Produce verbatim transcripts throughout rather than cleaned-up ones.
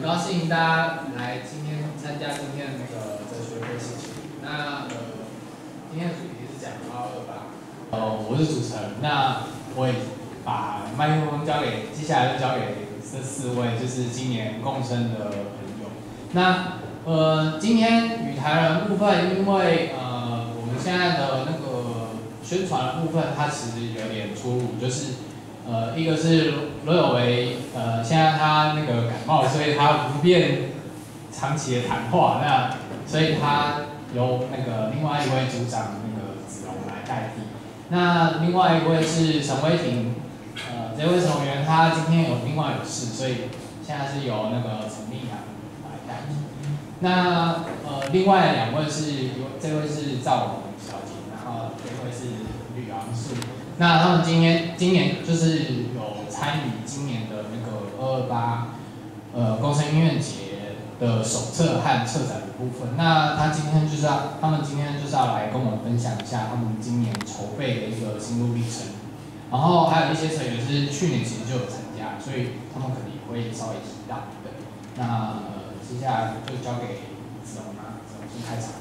高兴大家来今天参加今天的那个哲学会事情。那呃，今天的主题是讲二二八。呃，我是主持人，那我也把麦克风交给，接下来就交给这四位，就是今年共生的朋友。那呃，今天语坛人部分，因为呃，我们现在的那个宣传的部分，它其实有点出入，就是。呃，一个是罗有为，呃，现在他那个感冒，所以他不便长期的谈话，那所以他由那个另外一位组长那个子龙来代替。那另外一位是陈威霆，呃，这位成员他今天有另外有事，所以现在是由那个陈立阳来代替。那呃，另外两位是，这位是赵龙小姐，然后这位是吕昂树。那他们今天今年就是有参与今年的那个二二八呃共生音乐节的手册和策展的部分。那他今天就是要，他们今天就是要来跟我们分享一下他们今年筹备的一个心路历程。然后还有一些成员是去年其实就有参加，所以他们可能也会稍微提到的。那呃接下来就交给子龙啦，子龙先开场。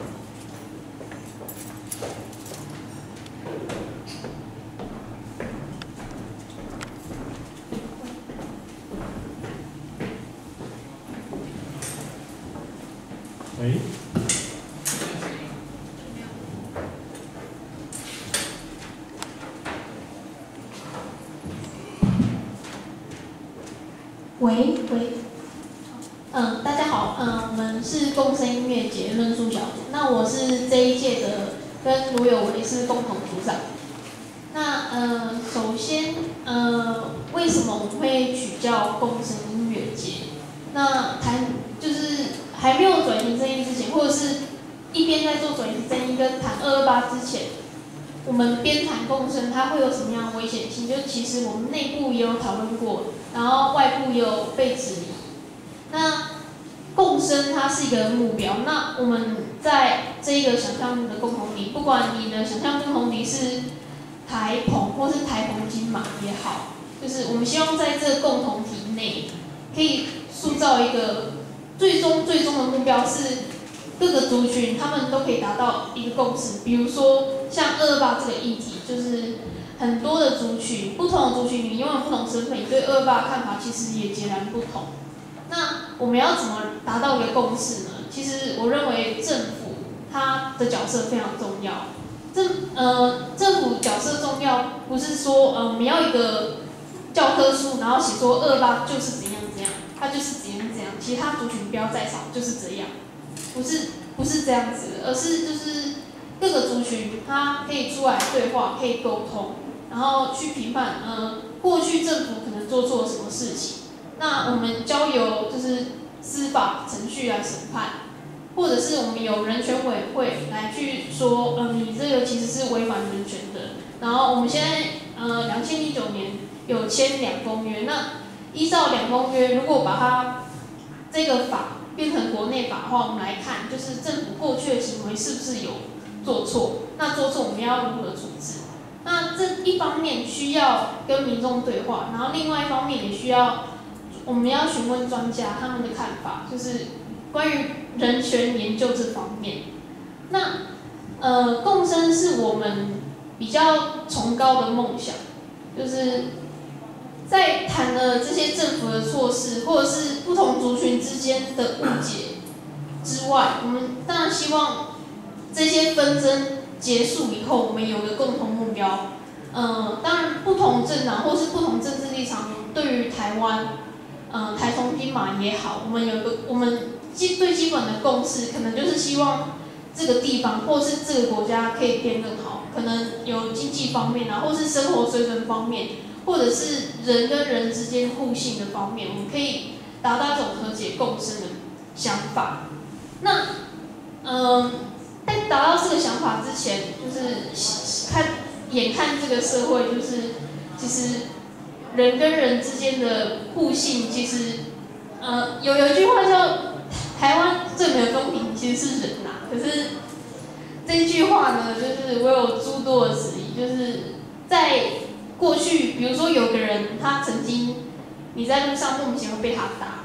喂， 喂喂，嗯，大家好，嗯，我们是共生音乐节论述小组，那我是这一届的，跟卢有为是共同组长。那呃，首先呃，为什么我们会取叫共生音乐节？那谈就是还没有转型正义之前，或者是一边在做转型正义跟谈二二八之前，我们边谈共生，它会有什么样的危险性？就其实我们内部也有讨论过，然后外部也有被质疑。那共生它是一个目标，那我们在这一个想象的共同体，不管你的想象共同体是台澎或是台澎金马也好，就是我们希望在这个共同体内可以塑造一个最终最终的目标是各个族群他们都可以达到一个共识。比如说像二二八这个议题，就是很多的族群，不同的族群你拥有不同身份，你对二二八的看法其实也截然不同。那我们要怎么达到一个共识呢？其实我认为政府它的角色非常重要。政呃政府角色重要，不是说呃我们要一个教科书，然后写说二二八就是怎样怎样，它就是怎样怎样，其他族群不要再吵，就是这样，不是不是这样子的，而是就是各个族群它可以出来对话，可以沟通，然后去评判呃过去政府可能做错了什么事情，那我们交由就是司法程序来审判。或者是我们有人权委员会来去说，呃，你这个其实是违反人权的。然后我们现在，呃，两千零九年有签两公约，那依照两公约，如果把它这个法变成国内法的话，我们来看，就是政府过去的行为是不是有做错？那做错我们要如何处置？那这一方面需要跟民众对话，然后另外一方面也需要我们要询问专家他们的看法，就是关于人权研究这方面。那呃，共生是我们比较崇高的梦想，就是在谈了这些政府的措施，或者是不同族群之间的误解之外，我们当然希望这些纷争结束以后，我们有个共同目标。呃，当然不同政党或是不同政治立场，对于台湾，呃，台澎金马也好，我们有个我们基最基本的共识，可能就是希望这个地方或是这个国家可以变更好，可能有经济方面啊，或是生活水准方面，或者是人跟人之间互信的方面，我们可以达到一种和解共生的想法。那，嗯，在达到这个想法之前，就是看眼看这个社会，就是其实人跟人之间的互信，其实，呃，有有一句话叫台湾最没有公平其实是人呐、啊，可是这一句话呢，就是我有诸多的质疑，就是在过去，比如说有个人他曾经你在路上莫名其妙被他打，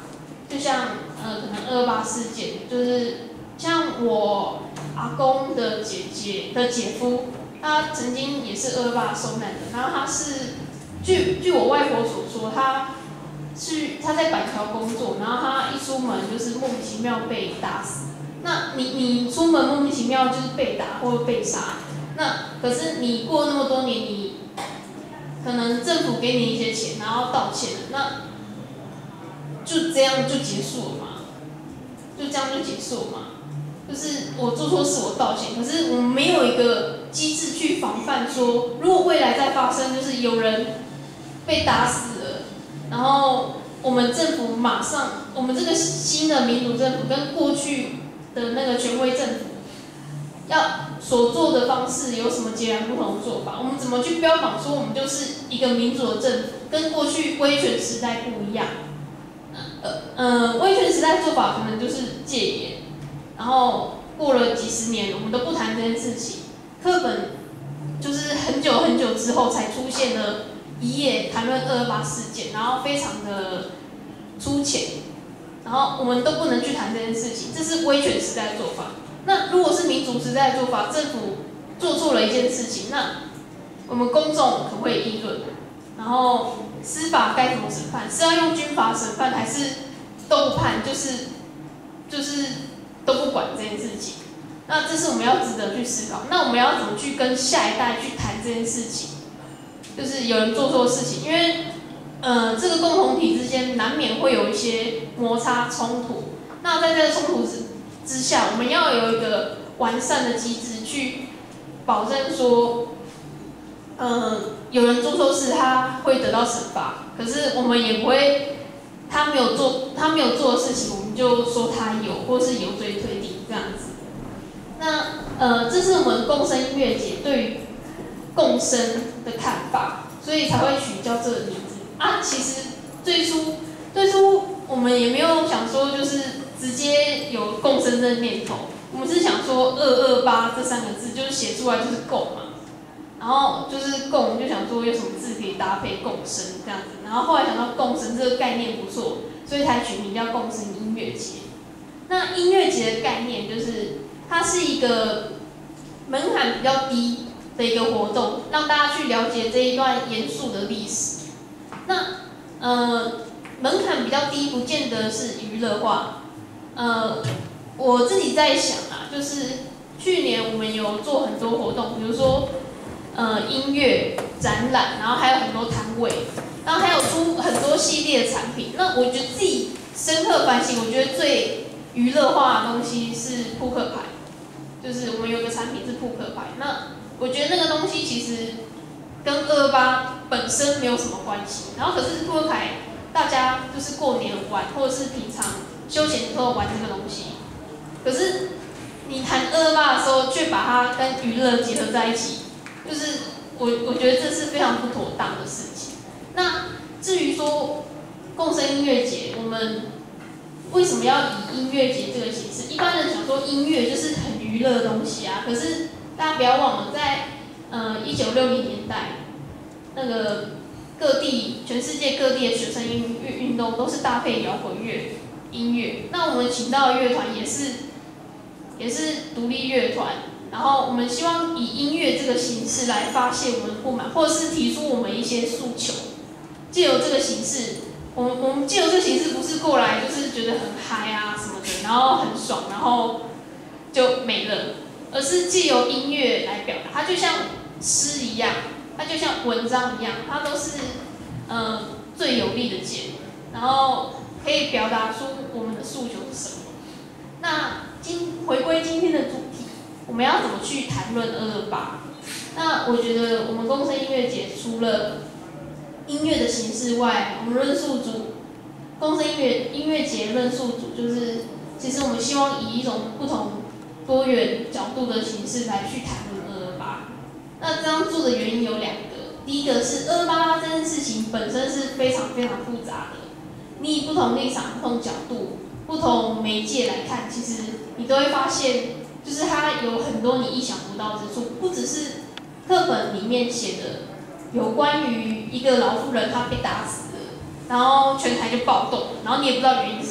就像呃可能二二八事件，就是像我阿公的姐姐的姐夫，他曾经也是二二八受难的，然后他是据据我外婆所说，他去他在板桥工作，然后他一出门就是莫名其妙被打死。那你你出门莫名其妙就是被打或者被杀，那可是你过那么多年，你可能政府给你一些钱，然后道歉了，那就这样就结束了嘛？就这样就结束了嘛？就是我做错事我道歉，可是我们没有一个机制去防范说，如果未来再发生，就是有人被打死了，然后我们政府马上，我们这个新的民主政府跟过去的那个权威政府要所做的方式有什么截然不同的做法？我们怎么去标榜说我们就是一个民主的政府，跟过去威权时代不一样？呃呃，威权时代做法可能就是戒严，然后过了几十年，我们都不谈这件事情。课本就是很久很久之后才出现了一页谈论二二八事件，然后非常的粗浅，然后我们都不能去谈这件事情，这是威权时代的做法。那如果是民主时代的做法，政府做错了一件事情，那我们公众可不可以议论？然后司法该怎么审判？是要用军法审判，还是都不判？就是就是都不管这件事情。那这是我们要值得去思考。那我们要怎么去跟下一代去谈这件事情？就是有人做错事情，因为呃这个共同体之间难免会有一些摩擦冲突。那在这个冲突之之下，我们要有一个完善的机制去保证说，呃，有人做错事他会得到惩罚，可是我们也不会他没有做他没有做的事情，我们就说他有，或是有罪推定这样子。那呃，这是我们共生音乐节对于共生的看法，所以才会取叫这个名字啊。其实最初最初我们也没有想说就是直接有共生这个念头，我们是想说二二八这三个字就是写出来就是共嘛，然后就是共就想说有什么字可以搭配共生这样子，然后后来想到共生这个概念不错，所以才取名叫共生音乐节。那音乐节的概念就是它是一个门槛比较低的一个活动，让大家去了解这一段严肃的历史。那呃门槛比较低，不见得是娱乐化。呃，我自己在想啊，就是去年我们有做很多活动，比如说呃音乐展览，然后还有很多摊位，然后还有出很多系列的产品。那我觉得自己深刻反省，我觉得最娱乐化的东西是扑克牌，就是我们有个产品是扑克牌。那我觉得那个东西其实跟二二八本身没有什么关系，然后可是扑克牌大家就是过年玩，或者是平常休闲时候玩这个东西。可是你谈二二八的时候，却把它跟娱乐结合在一起，就是我我觉得这是非常不妥当的事情。那至于说共生音乐节，我们为什么要以音乐节这个形式？一般人想说音乐就是很娱乐的东西啊，可是大家不要忘了，在呃一九六零年代，那个各地全世界各地的学生音乐运动都是搭配摇滚乐音乐。那我们请到的乐团也是也是独立乐团，然后我们希望以音乐这个形式来发泄我们的不满，或者是提出我们一些诉求。借由这个形式，我们我们借由这个形式不是过来就是觉得很嗨啊什么的，然后很爽，然后就没了，而是借由音乐来表达。它就像诗一样，它就像文章一样，它都是呃最有力的剑，然后可以表达出我们的诉求是什么。那今回归今天的主题，我们要怎么去谈论二二八？那我觉得我们共生音乐节除了音乐的形式外，我们论述组共生音乐音乐节论述组就是，其实我们希望以一种不同多元角度的形式来去谈论二二八。那这样做的原因有两个，第一个是二二八这件事情本身是非常非常复杂的，你以不同立场、不同角度、不同媒介来看，其实你都会发现，就是它有很多你意想不到之处，不只是课本里面写的有关于一个老妇人她被打死了，然后全台就暴动，然后你也不知道原因是什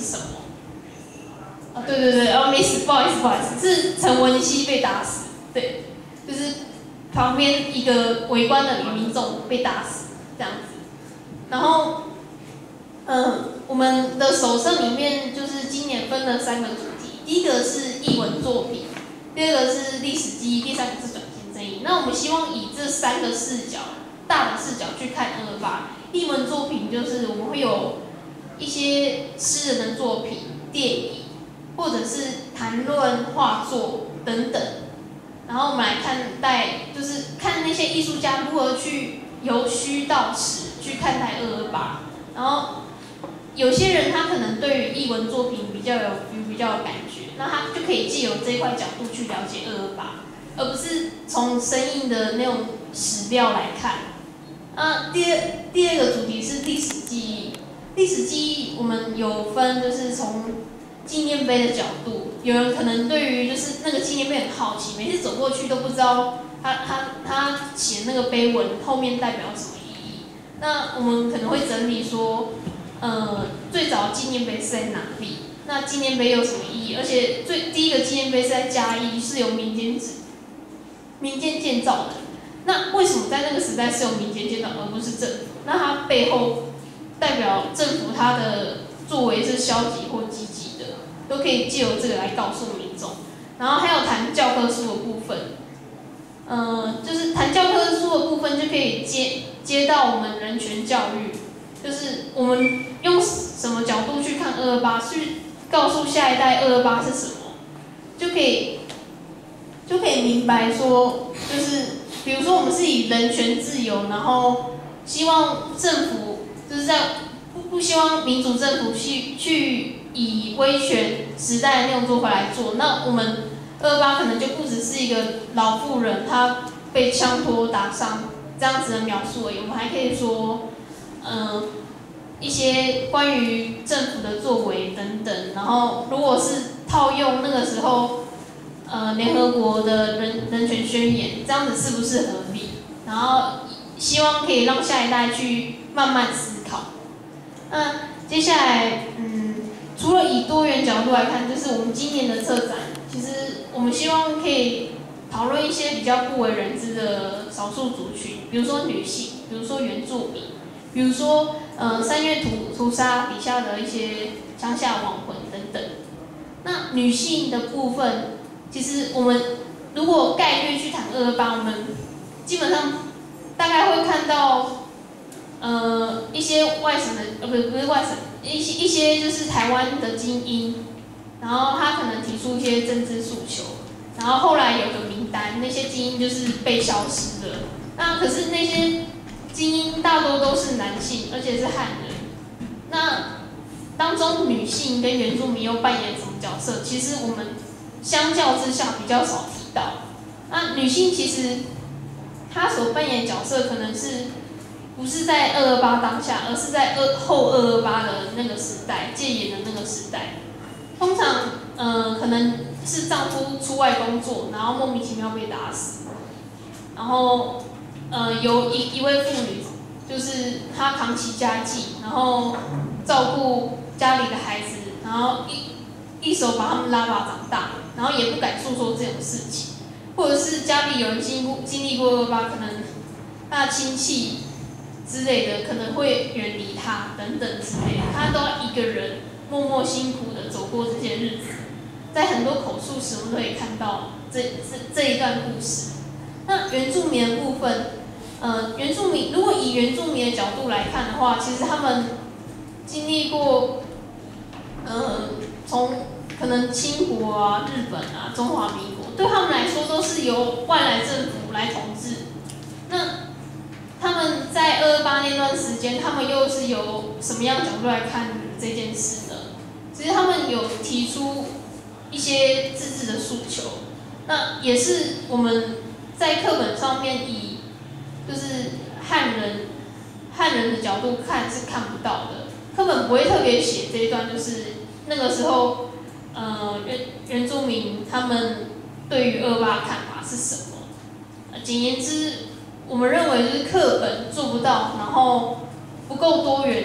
什么？啊，对对对，哦，没死，不好意思，不好意思，是陈文熙被打死，对，就是旁边一个围观的女民众被打死这样子。然后，嗯，我们的手册里面就是今年分了三个主题，第一个是艺文作品，第二个是历史记忆，第三个是转型正义。那我们希望以这三个视角，大的视角去看二二八。艺文作品就是我们会有一些诗人的作品、电影，或者是谈论画作等等。然后我们来看待，就是看那些艺术家如何去由虚到实去看待二二八。然后有些人他可能对于艺文作品比较有比较有感觉，那他就可以借由这一块角度去了解二二八，而不是从生硬的那种史料来看。那第二第二个主题是历史记忆，历史记忆我们有分，就是从纪念碑的角度，有人可能对于就是那个纪念碑很好奇，每次走过去都不知道他他他写那个碑文后面代表什么意义。那我们可能会整理说，呃，最早纪念碑是在哪里？那纪念碑有什么意义？而且最第一个纪念碑是在嘉义，是由民间民间建造的。那为什么在那个时代是由民间建造，而不是政府？那它背后代表政府它的作为是消极或积极的，都可以借由这个来告诉民众。然后还有谈教科书的部分，呃，就是谈教科书的部分就可以接接到我们人权教育，就是我们用什么角度去看二二八，去告诉下一代二二八是什么，就可以就可以明白说，就是比如说我们是以人权自由，然后希望政府就是在不不希望民主政府去去以威权时代的那种做法来做，那我们二二八可能就不只是一个老妇人她被枪托打伤这样子的描述而已，我们还可以说，呃，一些关于政府的作为等等，然后如果是套用那个时候，呃，联合国的人人权宣言，这样子是不是合理？然后希望可以让下一代去慢慢思考。那接下来，嗯，除了以多元角度来看，就是我们今年的策展，其实我们希望可以讨论一些比较不为人知的少数族群，比如说女性，比如说原住民，比如说呃三月屠屠杀底下的一些乡下亡魂等等。那女性的部分，其实我们如果概略去谈二二八，我们基本上大概会看到，呃一些外省的呃不是不是外省，一些一些就是台湾的精英，然后他可能提出一些政治诉求，然后后来有个名单，那些精英就是被消失了。那可是那些精英大多都是男性，而且是汉人。那当中女性跟原住民又扮演什么角色？其实我们相较之下比较少提到。那女性其实她所扮演的角色可能是不是在二二八当下，而是在二后二二八的那个时代，戒严的那个时代。通常呃可能是丈夫出外工作，然后莫名其妙被打死，然后呃有一一位妇女，就是她扛起家计，然后照顾家里的孩子，然后一一手把他们拉拔长大，然后也不敢诉说这种事情，或者是家里有人经过经历过二二八，可能他的亲戚之类的可能会远离他等等之类的，他都要一个人默默辛苦的走过这些日子。在很多口述史我们都可以看到这这这一段故事。那原住民的部分，呃，原住民如果以原住民的角度来看的话，其实他们经历过，呃，从可能清国啊、日本啊、中华民国，对他们来说都是由外来政府来统治。那他们在二二八那段时间，他们又是由什么样的角度来看这件事呢？其实他们有提出一些自治的诉求，那也是我们在课本上面以就是汉人汉人的角度看是看不到的，课本不会特别写这一段，就是那个时候呃原原住民他们对于二二八的看法是什么。简言之，我们认为就是课本做不到，然后不够多元，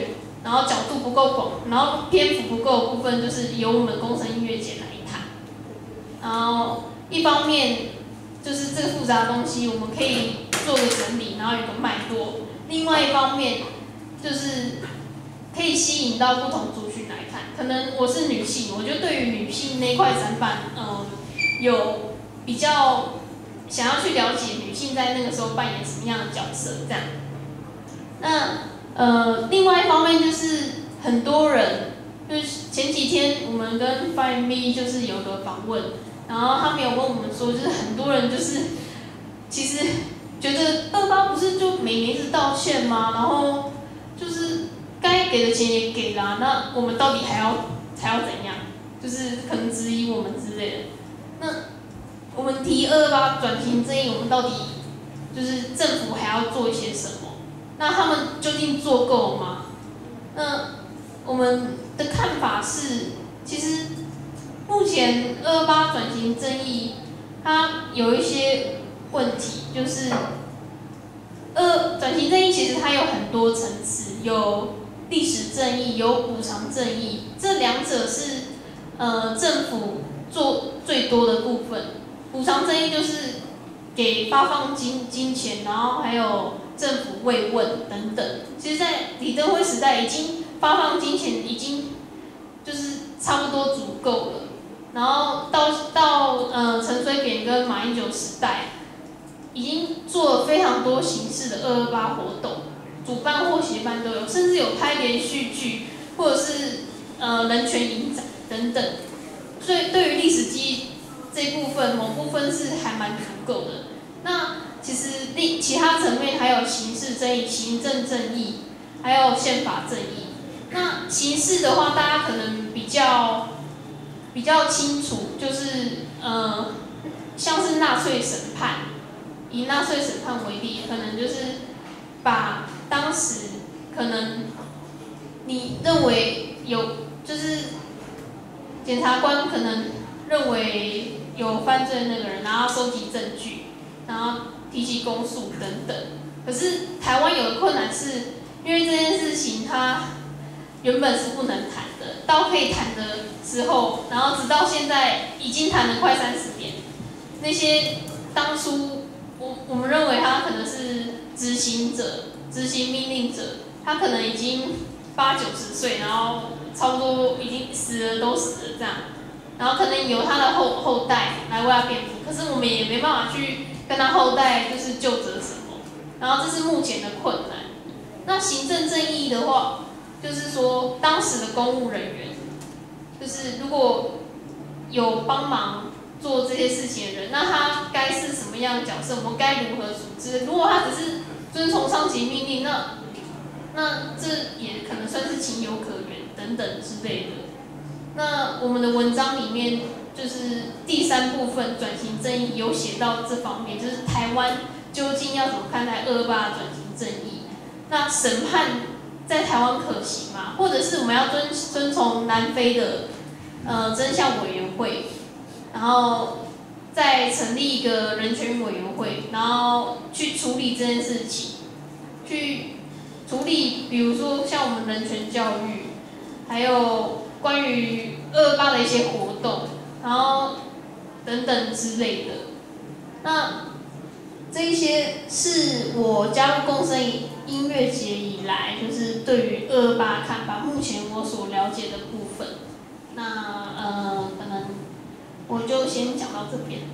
然后角度不够广，然后篇幅不够的部分就是由我们工声音乐节来谈。然后一方面就是这个复杂的东西我们可以做个整理，然后有个脉络；另外一方面就是可以吸引到不同族群来看。可能我是女性，我就对于女性那一块展板，嗯，有比较想要去了解女性在那个时候扮演什么样的角色，这样。那呃，另外一方面就是很多人，就是前几天我们跟 Find Me 就是有个访问，然后他们有跟我们说，就是很多人就是其实觉得二八不是就每年一直道歉吗？然后就是该给的钱也给啦，那我们到底还要还要怎样？就是可能质疑我们之类的。那我们提二八转型正义，我们到底就是政府还要做一些什么？那他们究竟做够吗？那我们的看法是，其实目前二八转型正义它有一些问题，就是二转型正义其实它有很多层次，有历史正义，有补偿正义，这两者是呃政府做最多的部分。补偿正义就是给发放金金钱，然后还有政府慰问等等。其实，在李登辉时代已经发放金钱，已经就是差不多足够了。然后到到呃陈水扁跟马英九时代，已经做了非常多形式的二二八活动，主办或协办都有，甚至有拍连续剧或者是呃人权影展等等。所以对于历史记忆这部分，某部分是还蛮足够的。那其实另其他层面还有刑事正义、行政正义，还有宪法正义。那刑事的话，大家可能比较比较清楚，就是呃，像是纳粹审判，以纳粹审判为例，可能就是把当时可能你认为有，就是检察官可能认为有犯罪的那个人，然后收集证据，然后提起公诉等等。可是台湾有个困难是，因为这件事情它原本是不能谈的，到可以谈的时候，然后直到现在已经谈了快三十年，那些当初我我们认为他可能是执行者、执行命令者，他可能已经八九十岁，然后差不多已经死了都死了这样。然后可能由他的后后代来为他辩护，可是我们也没办法去跟他后代就是究责什么，然后这是目前的困难。那行政正义的话，就是说当时的公务人员，就是如果有帮忙做这些事情的人，那他该是什么样的角色？我们该如何处置？如果他只是遵从上级命令，那那这也可能算是情有可原等等之类的。那我们的文章里面就是第三部分转型正义有写到这方面，就是台湾究竟要怎么看待二二八的转型正义？那审判在台湾可行吗？或者是我们要遵遵从南非的呃真相委员会，然后再成立一个人权委员会，然后去处理这件事情，去处理比如说像我们人权教育，还有关于二二八的一些活动，然后等等之类的。那这一些是我加入共生音乐节以来，就是对于二二八的看法，目前我所了解的部分。那呃，可能我就先讲到这边。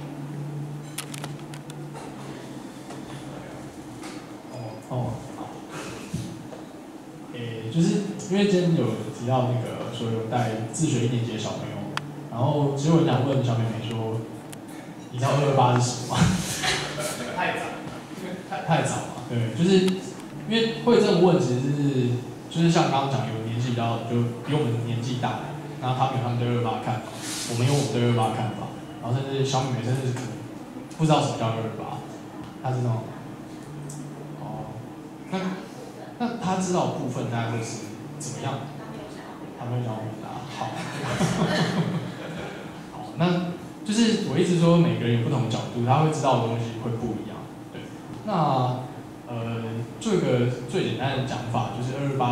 哦，好。诶，就是因为今天有提到那个说有带自学一年级的小朋友，然后其实我想问小妹妹说，你知道二二八是什么吗？太早，太太早嘛，对，就是因为会这么问，其实是就是像刚刚讲，有年纪比较就比我们年纪大，然后他们有他们对二二八的看法，我们有我们对二二八的看法，然后甚至小妹妹甚至不知道什么叫二二八，她是那种，哦，那那她知道的部分大概会是怎么样？她没有想回答，好，好，那就是我一直说每个人有不同的角度，他会知道的东西会不一样，对，那。呃，做一个最简单的讲法，就是二二八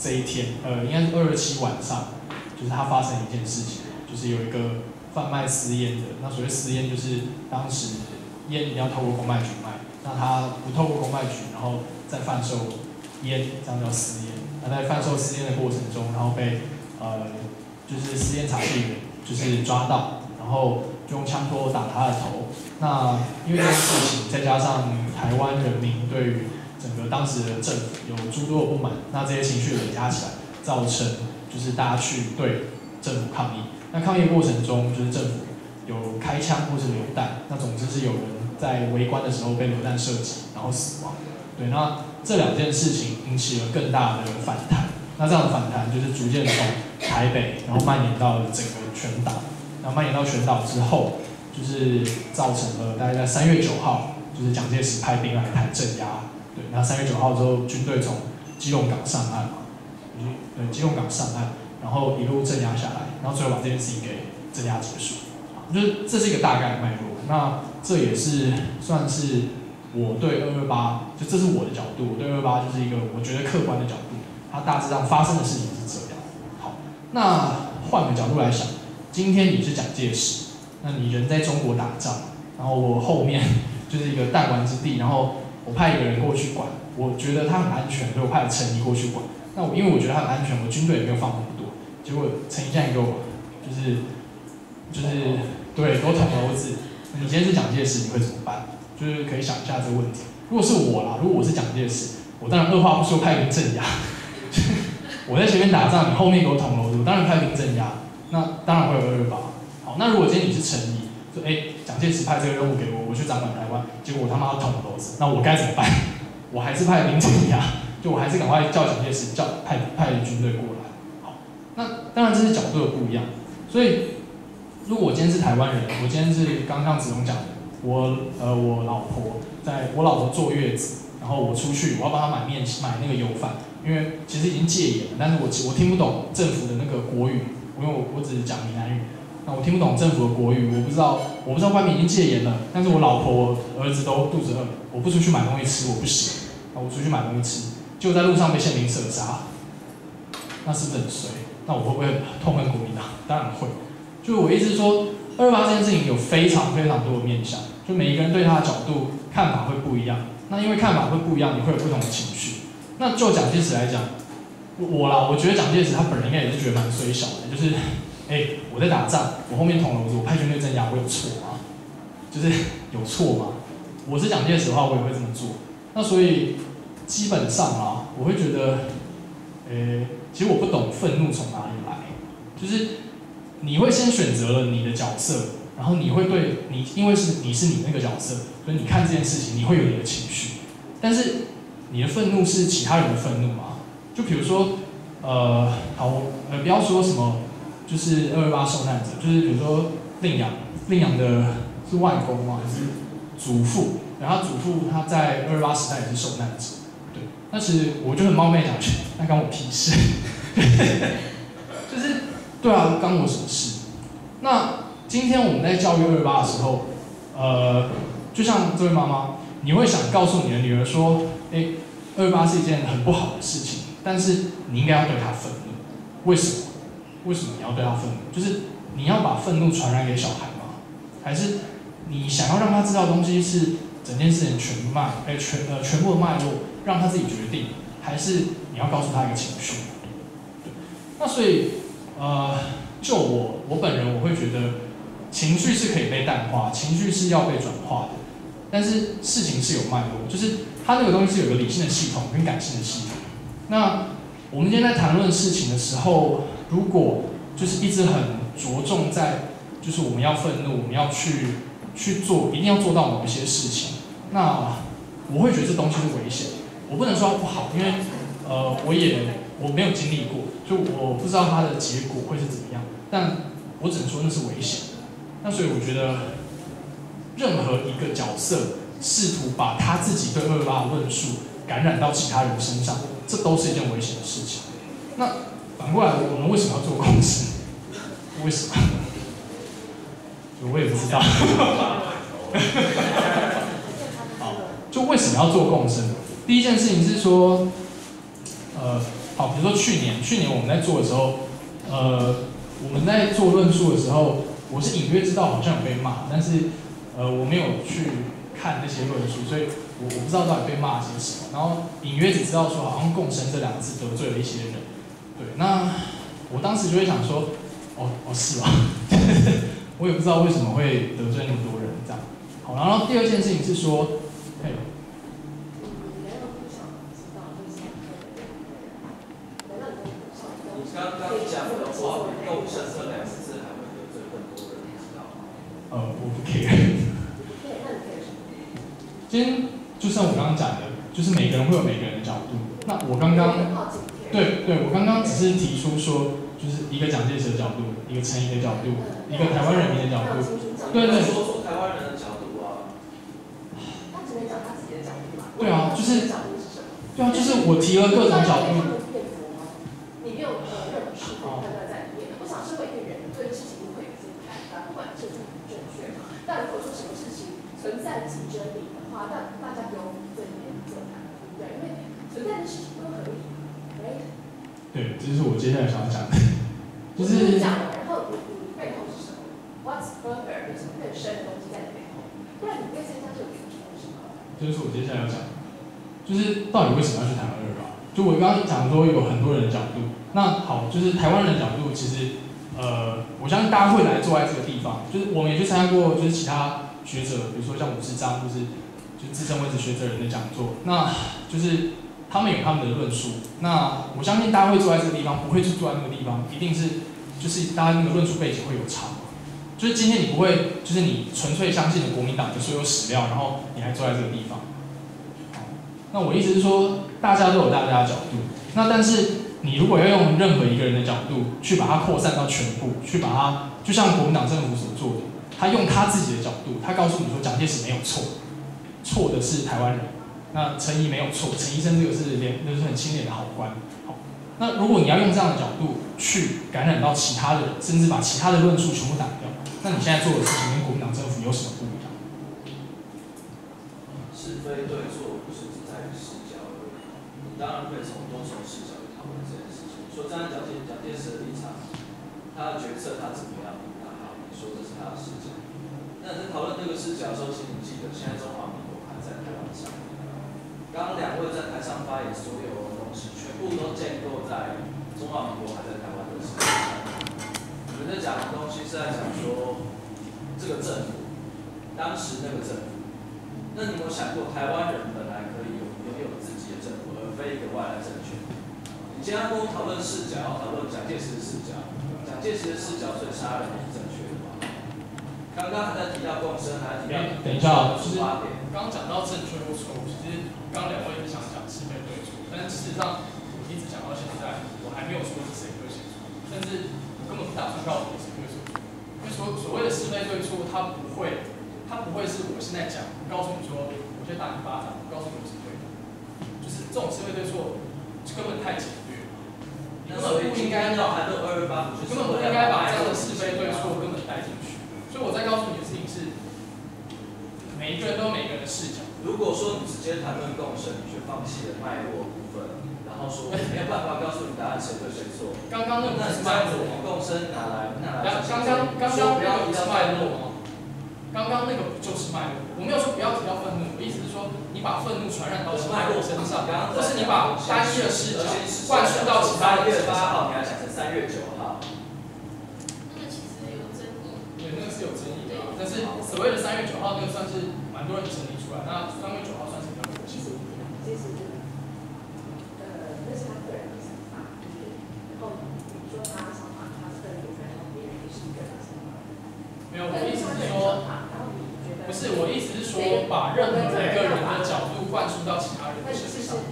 这一天，呃，应该是二二七晚上，就是他发生一件事情，就是有一个贩卖私烟的，那所谓私烟就是当时烟一定要透过公卖局卖，那他不透过公卖局，然后再贩售烟，这样叫私烟。那在贩售私烟的过程中，然后被呃就是私烟查税员就是抓到，然后就用枪托打他的头。那因为这件事情，再加上台湾人民对于整个当时的政府有诸多的不满，那这些情绪累加起来，造成就是大家去对政府抗议。那抗议的过程中，就是政府有开枪或是流弹，那总之是有人在围观的时候被流弹射击，然后死亡。对，那这两件事情引起了更大的反弹。那这样的反弹就是逐渐从台北，然后蔓延到了整个全岛。然后蔓延到全岛之后，就是造成了大概在三月九号，就是蒋介石派兵来台镇压。对，那三月九号之后，军队从基隆港上岸嘛，对，基隆港上岸，然后一路镇压下来，然后最后把这件事情给镇压结束。就是这是一个大概的脉络。那这也是算是我对二二八，就这是我的角度，我对二二八就是一个我觉得客观的角度，它大致上发生的事情是这样。好，那换个角度来想，今天你是蒋介石，那你人在中国打仗，然后我后面就是一个弹丸之地，然后我派一个人过去管，我觉得他很安全，所以我派陈仪过去管。那我因为我觉得他很安全，我军队也没有放那么多，结果陈仪现在给我就是就是对都捅娄子。你今天是蒋介石，你会怎么办？就是可以想一下这个问题。如果是我啦，如果我是蒋介石，我当然二话不说派兵镇压。我在前面打仗，你后面给我捅娄子，我当然派兵镇压。那当然会有二二八。好，那如果今天你是陈仪，说哎，蒋介石派这个任务给我，我去掌管台湾，结果我他妈捅娄子，那我该怎么办？我还是派兵镇压，就我还是赶快叫蒋介石叫派派军队过来。好，那当然这是角度的不一样。所以，如果我今天是台湾人，我今天是刚刚子龙讲的，我呃我老婆在我老婆坐月子，然后我出去，我要帮她买面买那个油饭，因为其实已经戒严了，但是我我听不懂政府的那个国语，因为我我只是讲闽南语，那我听不懂政府的国语，我不知道我不知道外面已经戒严了，但是我老婆我儿子都肚子饿，我不出去买东西吃我不行，那我出去买东西吃，就在路上被宪兵射杀，那是不是很衰？那我会不会很痛恨国民党？当然会。就是我意思是说，二二八这件事情有非常非常多的面向，就每一个人对他的角度看法会不一样。那因为看法会不一样，你会有不同的情绪。那就蒋介石来讲，我啦，我觉得蒋介石他本人应该也是觉得蛮衰小的，就是，哎、欸，我在打仗，我后面捅娄子，我派军队镇压，我有错吗？就是有错吗？我是蒋介石的话，我也会这么做。那所以基本上啊，我会觉得，呃、欸，其实我不懂愤怒从哪里来，就是你会先选择了你的角色，然后你会对你，因为是你是你那个角色，所以你看这件事情，你会有你的情绪。但是你的愤怒是其他人的愤怒吗？就比如说，呃，好，呃，不要说什么，就是二二八受难者，就是比如说令阳，令阳的是外公吗？还是祖父？然后他祖父他在二二八时代也是受难者，对。那其实我就很冒昧讲去，那关我屁事，就是对啊，关我什么事？那今天我们在教育二二八的时候，呃，就像这位妈妈，你会想告诉你的女儿说，哎，二二八是一件很不好的事情，但是你应该要对她愤怒。为什么？为什么你要对她愤怒？就是你要把愤怒传染给小孩吗？还是你想要让他知道的东西是整件事情全脉，哎，全呃全部的脉络，让他自己决定？还是你要告诉他一个情绪？对。那所以，呃，就我我本人我会觉得，情绪是可以被淡化，情绪是要被转化的。但是事情是有脉络，就是它那个东西是有个理性的系统跟感性的系统。那我们今天在谈论事情的时候，如果就是一直很着重在，就是我们要愤怒，我们要去去做，一定要做到某一些事情，那我会觉得这东西是危险。我不能说它不好，因为呃我也我没有经历过，就我不知道它的结果会是怎么样，但我只能说那是危险的。那所以我觉得。任何一个角色试图把他自己对二二八的论述感染到其他人身上，这都是一件危险的事情。那反过来，我们为什么要做共识？为什么？我也不知道。好，就为什么要做共生？第一件事情是说，呃， 好，比如说去年，去年我们在做的时候，呃，我们在做论述的时候，我是隐约知道好像有被骂，但是呃我没有去看那些论述，所以我我不知道到底被骂些什么。然后隐约只知道说好像共生这两个字得罪了一些人，对，那我当时就会想说，哦哦是啊，我也不知道为什么会得罪那么多人这样。好，然后第二件事情是说，嘿。 刚刚讲的话，共生这两个字还会得罪更多人，你知道吗？ 呃，我不 care。今天就像我刚刚讲的，就是每个人会有每个人的角度。那我刚刚，对对，我刚刚只是提出说，就是一个蒋介石的角度，一个陈仪的角度，一个台湾人民的角度。对对。 说说台湾人的角度啊。 他只能讲他自己的角度嘛。 对啊，就是。对啊，就是我提了各种角度。 你没有呃任何是非判断在里面。我想身为一个人，对事情会有一些看法，不管正不正确嘛。但如果说什么事情存在即真理的话，那大家不用正面座谈，对不对？因为存在的事情都合理，哎。 对，这是我接下来想要讲的，就是。讲，然后你你背后是什么 ？What's further？ 有什么更深的东西在背后？不然你对现在就有什么？ 这就是我接下来要讲的，就是到底为什么要去谈二二八？就我刚刚讲说有很多人的角度。那好，就是台湾人的角度，其实，呃，我相信大家会来坐在这个地方，就是我们也去参加过，就是其他学者，比如说像吴世章，或是就是资深位置学者人的讲座，那就是他们有他们的论述。那我相信大家会坐在这个地方，不会去坐在那个地方，一定是就是大家那个论述背景会有差。就是今天你不会，就是你纯粹相信了国民党的所有史料，然后你还坐在这个地方。好，那我意思是说，大家都有大家的角度，那但是。你如果要用任何一个人的角度去把它扩散到全部，去把它，就像国民党政府所做的，他用他自己的角度，他告诉你说蒋介石没有错，错的是台湾人。那陈仪没有错，陈医生这个是廉，那是很清廉的好官。好，那如果你要用这样的角度去感染到其他的人，甚至把其他的论述全部打掉，那你现在做的事情跟国民党政府有什么不一样？ 是非对错不是只在于视角而已，你当然会从多重视角。这件事情，说站在蒋介蒋介石的立场，他的决策他怎么样，那好，你说这是他的视角。那在讨论这个视角的时候，请你记得，现在中华民国还在台湾上面。刚刚两位在台上发言，所有的东西全部都建构在中华民国还在台湾的事情上。你们在讲的东西是在讲说这个政府，当时那个政府。那你有没有想过，台湾人本来可以有拥有自己的政府，而非一个外来政权？你今天跟我讨论视角，要讨论蒋介石的视角，蒋介石的视角对杀人是正确的吗？刚刚还在提到共生，还在提到等一下， 出发点。 刚刚讲到正确或错误，其实刚两位一直想讲是非对错，但是事实上我一直讲到现在，我还没有说是谁对谁错，甚至我根本不打算告诉你谁对谁错，因为所所谓的是非对错，它不会，它不会是我现在讲，告诉你说，我先打你巴掌，告诉你我是对的，就是这种是非对错，根本太简略。根本不应该要谈论二二八，根本不应该把这样的是非对错根本带进去。所以我在告诉你的事情是，每一个人都有每个人的视角。 如果说你直接谈论共生，你却放弃了脉络部分，然后说没有办法告诉你答案谁对谁错。 刚刚那不是脉络吗？ 共生哪来哪来？ 刚刚刚刚那个不是脉络吗？刚刚那个不就是脉络？我没有说不要提到愤怒，我意思是说，你把愤怒传染到其他人身上，或是你把单一的视角灌输到其他人身上。 三月八号你要讲成三月九号。 那个其实有争议。 对，那个是有争议的，但是所谓的三月九号那个算是蛮多人整理出来，那三月九号算是比较可惜。 其实，呃，那是他个人的想法，然后你说他想法，他是个人的想法，别人也是一个人的想法。 没有，我的意思是说，不是我的意思是说，把任何一个人的角度灌输到其他人的身上。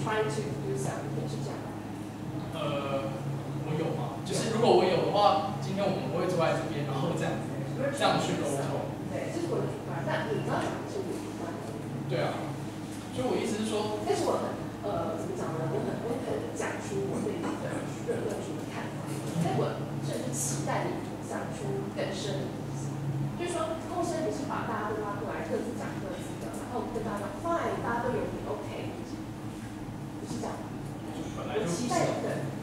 呃，我有吗？就是如果我有的话，今天我们不会坐在这边，然后这样这样去沟通。 对，这是我的主观，但你刚刚讲的是我的主观。 对啊，所以我意思是说， 但是我很呃怎么讲呢？我很我很讲出我对你的论论述的看法，但我甚至期待你讲出更深的东西。就是说，共生你是把大家都拉过来，各自讲各自的，然后跟大家讲 fine， 大家都有你 OK，不是这样。 本来就我期待的，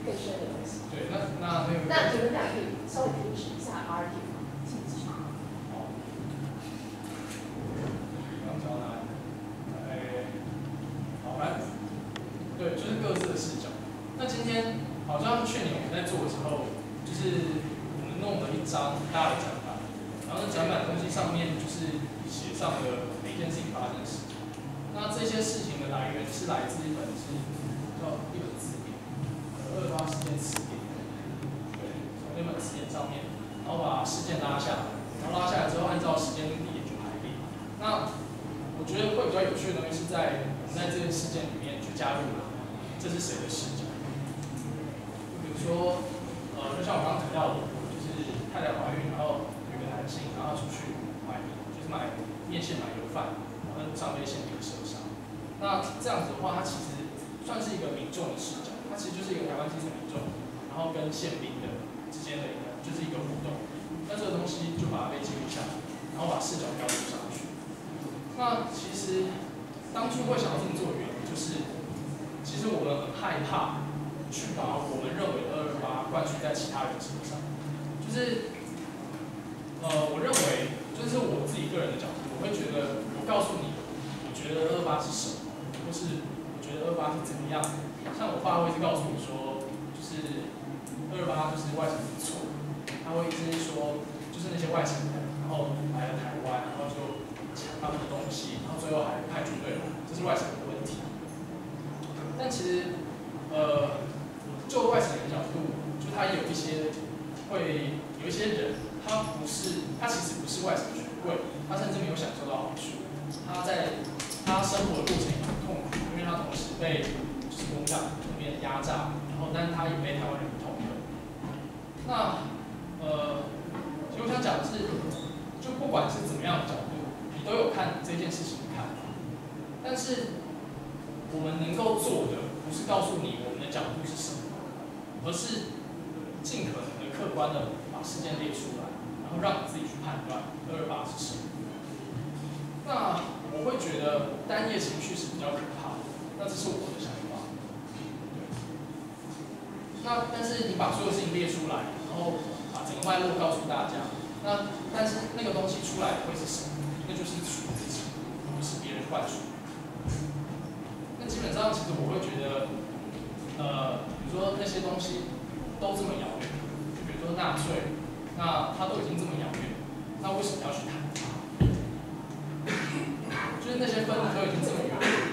张大的展板，然后那展板东西上面就是写上了每件事情发生的时间。那这些事情的来源是来自一本是叫一本字典，二二八事件词典。对，从那本词典上面，然后把事件拉下来，然后拉下来之后按照时间地点去排列。那我觉得会比较有趣的东西是在我们在这个事件里面去加入了这是谁的视角。比如说，呃，就像我刚刚提到的，就是太太怀孕，然后有一个男性，然后出去买，就是买面线、买油饭，然后上被宪兵射杀。那这样子的话，它其实算是一个民众的视角，它其实就是一个台湾基层民众，然后跟宪兵的之间的一个就是一个互动。那这个东西就把它被记录下来，然后把视角标注上去。那其实当初会想要这么做的原因，就是其实我们很害怕去把我们认为的二二八灌输在其他人身上。就是呃，我认为就是我自己个人的角度，我会觉得我告诉你，我觉得二二八是什么，或是我觉得二二八是怎么样。像我爸会一直告诉我说，就是二二八就是外省人错，他会一直说就是那些外省人，然后来了台湾，然后就抢他们的东西，然后最后还派军队来，这是外省人的问题。但其实，呃，就外省人的角度，就他有一些会有一些人，他不是，他其实不是外省权贵，他甚至没有享受到好处，他在他生活的过程也很痛苦，因为他同时被就是国民党那边压榨，然后但是他也被台湾人痛恨。那呃，其实我想讲的是，就不管是怎么样的角度，你都有看这件事情的看法，但是我们能够做的不是告诉你我们的角度是什么，而是尽可能的客观的把事件列出来，然后让你自己去判断二二八是什么。那我会觉得单页情绪是比较可怕的，那这是我的想法。对。那但是你把所有事情列出来，然后把整个脉络告诉大家，那但是那个东西出来会是什么？那就是属于自己，不是别人灌输。那基本上，其实我会觉得，呃，比如说那些东西都这么遥远，就比如说纳粹，那它都已经这么遥远，那为什么要去谈它？就是那些分都已经这么远。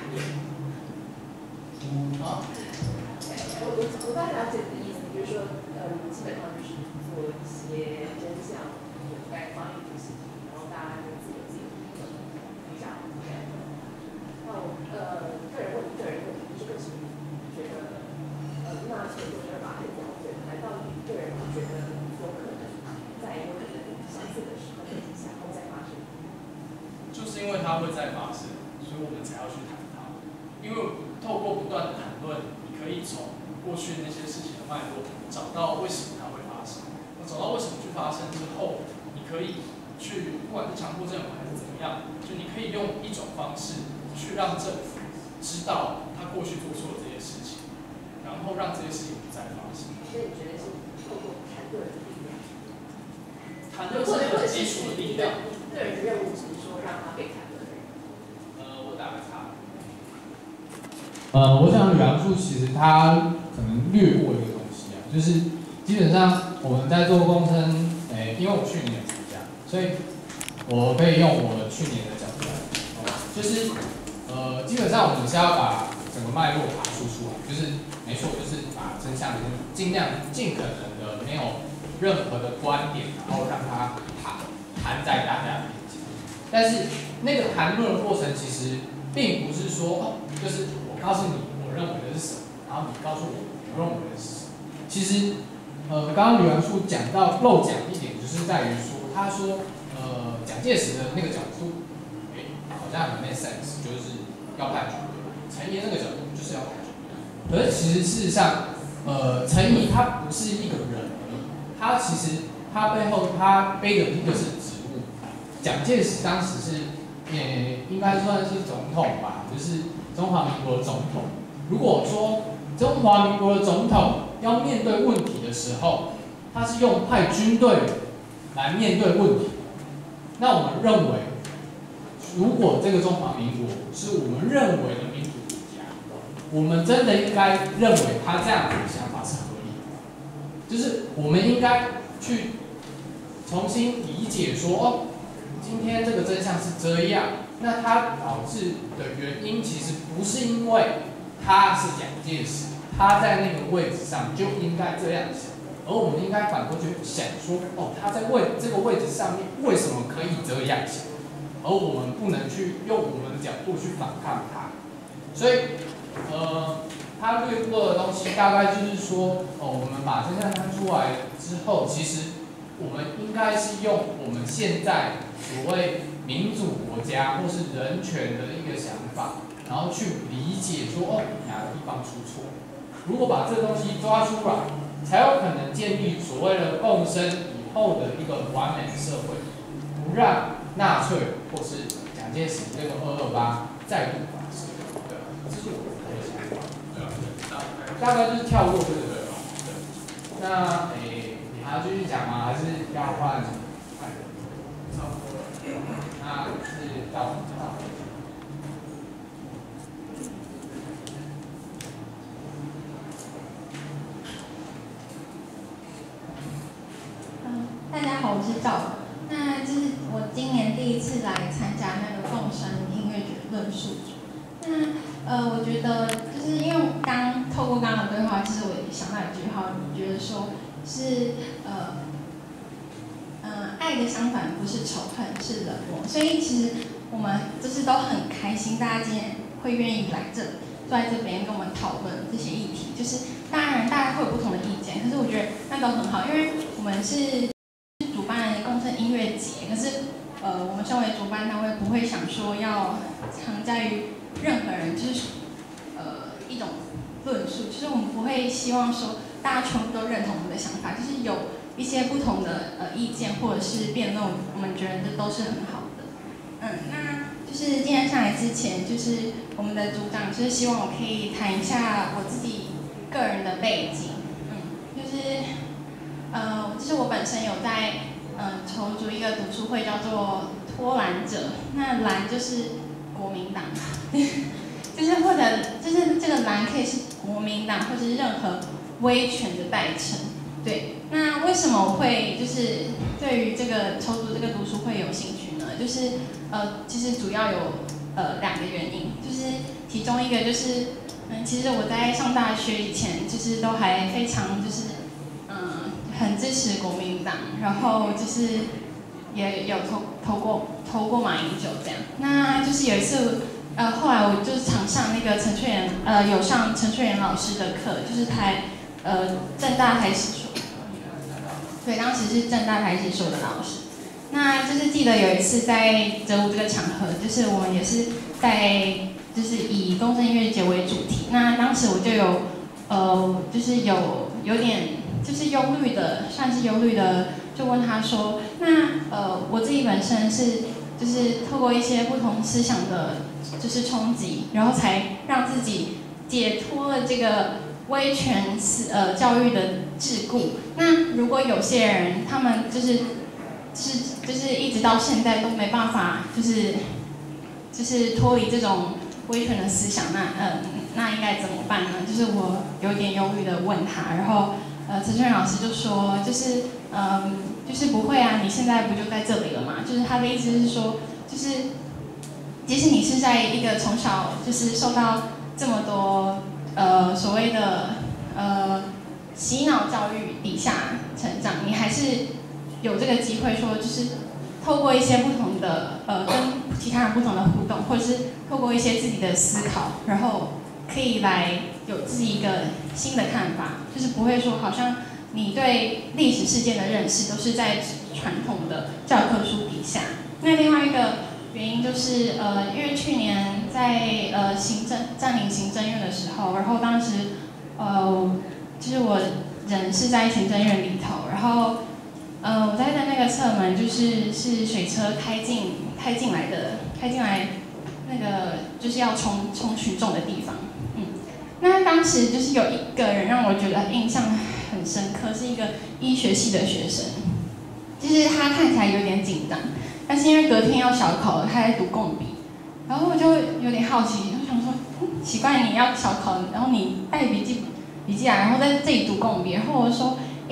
啊？ 我我我大概了解你的意思，比如说，嗯，基本上就是做一些真相掩盖放映的事情，然后大家就自由自由的分享。那我呃个人问个人问题，就是为什么你觉得呃纳粹或者把它遥远？难道你个人不觉得有可能在有可能相似的时候背景下会再发生？ 就是因为它会再发生，所以我们才要去谈它。因为透过不断的谈论，你可以从过去那些事情的脉络，找到为什么它会发生。那找到为什么去发生之后，你可以去，不管是强迫症还是怎么样，就你可以用一种方式去让政府知道他过去做错了这些事情，然后让这些事情不再发生。 所以你觉得是透过谈论的力量？ 谈论是很基础的力量。 个人的任务只是说让他被谈论而已。 呃，我打个岔。 呃，我想吕梁树其实他可能略过一个东西啊，就是基本上我们在做共生，诶，因为我去年有参加，所以我可以用我去年的角度来讲，就是呃，基本上我们是要把整个脉络爬出出来，就是没错，就是把真相尽量尽可能的没有任何的观点，然后让它含含在大家面前。但是那个谈论的过程其实并不是说哦，就是我告诉你我认为的是什么，然后你告诉我我认为的是什么。其实呃，刚刚吕梁树讲到漏讲一点，就是在于说，他说呃蒋介石的那个角度，哎，好像很 make sense，就是要派军队。陈仪那个角度就是要派军队。可是其实事实上，呃，陈仪他不是一个人而已，他其实他背后他背的一个是职务。蒋介石当时是，呃，应该算是总统吧，就是中华民国的总统。如果说中华民国的总统要面对问题的时候，他是用派军队来面对问题。那我们认为，如果这个中华民国是我们认为的民主国家，我们真的应该认为他这样子的想法是合理的，就是我们应该去重新理解说，哦，今天这个真相是这样，那它导致的原因其实不是因为他是蒋介石，他在那个位置上就应该这样想，而我们应该反过去想说，哦，他在位这个位置上面为什么可以这样想，而我们不能去用我们的角度去反抗他，所以，呃。他略过的东西大概就是说，哦，我们把真相摊出来之后，其实我们应该是用我们现在所谓民主国家或是人权的一个想法，然后去理解说，哦，哪个地方出错。如果把这个东西抓出来，才有可能建立所谓的共生以后的一个完美社会，不让纳粹或是蒋介石这个二二八再度发生。对，这是我的想法。大概就是跳过这个对吧？对。那诶，你还要继续讲吗？还是要换？差不多了。那是到到。 嗯，大家好，我是赵。那这是我今年第一次来参加那个共生音乐节论述组。那呃，我觉得就是因为刚透过刚刚的对话，其实我也想到一句话，你觉得说是呃，呃，爱的相反不是仇恨，是冷漠。所以其实我们就是都很开心，大家今天会愿意来这里，坐在这边跟我们讨论这些议题。就是当然大家会有不同的意见，可是我觉得那都很好，因为我们是主办共生音乐节，可是呃，我们身为主办单位不会想说要常在于任何人就是呃一种论述，就是我们不会希望说大家全部都认同我们的想法，就是有一些不同的呃意见或者是辩论，我们觉得这都是很好的。嗯，那就是今天上来之前，就是我们的组长就是希望我可以谈一下我自己个人的背景，嗯，就是呃，就是我本身有在嗯、呃、筹组一个读书会，叫做托蓝者，那蓝就是国民党。就是或者就是这个蓝可以是国民党或者是任何威权的代称，对。那为什么我会就是对于这个筹组这个读书会有兴趣呢？就是呃，其实主要有呃两个原因，就是其中一个就是嗯，其实我在上大学以前就是都还非常就是嗯很支持国民党，然后就是也有投投过投过马英九这样。那就是有一次。呃，后来我就是常上那个陈翠莲，呃，有上陈翠莲老师的课，就是台，呃，政大台史所，对，当时是政大台史所的老师。那就是记得有一次在哲武这个场合，就是我们也是在，就是以共生音乐节为主题。那当时我就有，呃，就是有有点就是忧虑的，算是忧虑的，就问他说，那呃，我自己本身是就是透过一些不同思想的。就是冲击，然后才让自己解脱了这个威权呃教育的桎梏。那如果有些人他们就是是就是一直到现在都没办法就是就是脱离这种威权的思想，那呃那应该怎么办呢？就是我有点忧虑的问他，然后呃陈春老师就说就是嗯、呃、就是不会啊，你现在不就在这里了嘛？就是他的意思是说就是。即使你是在一个从小就是受到这么多呃所谓的呃洗脑教育底下成长，你还是有这个机会说，就是透过一些不同的呃跟其他人不同的互动，或者是透过一些自己的思考，然后可以来有自己一个新的看法，就是不会说好像你对历史事件的认识都是在传统的教科书底下。那另外一个。原因就是呃，因为去年在呃行政占领行政院的时候，然后当时呃就是我人是在行政院里头，然后呃我在的那个侧门就是是水车开进开进来的，开进来那个就是要冲冲群众的地方，嗯，那当时就是有一个人让我觉得印象很深刻，是一个医学系的学生，就是他看起来有点紧张。但是因为隔天要小考了，他在读共笔，然后我就有点好奇，我想说，嗯，奇怪，你要小考，然后你带笔记笔记来，然后在这里读共笔，然后我说，哎，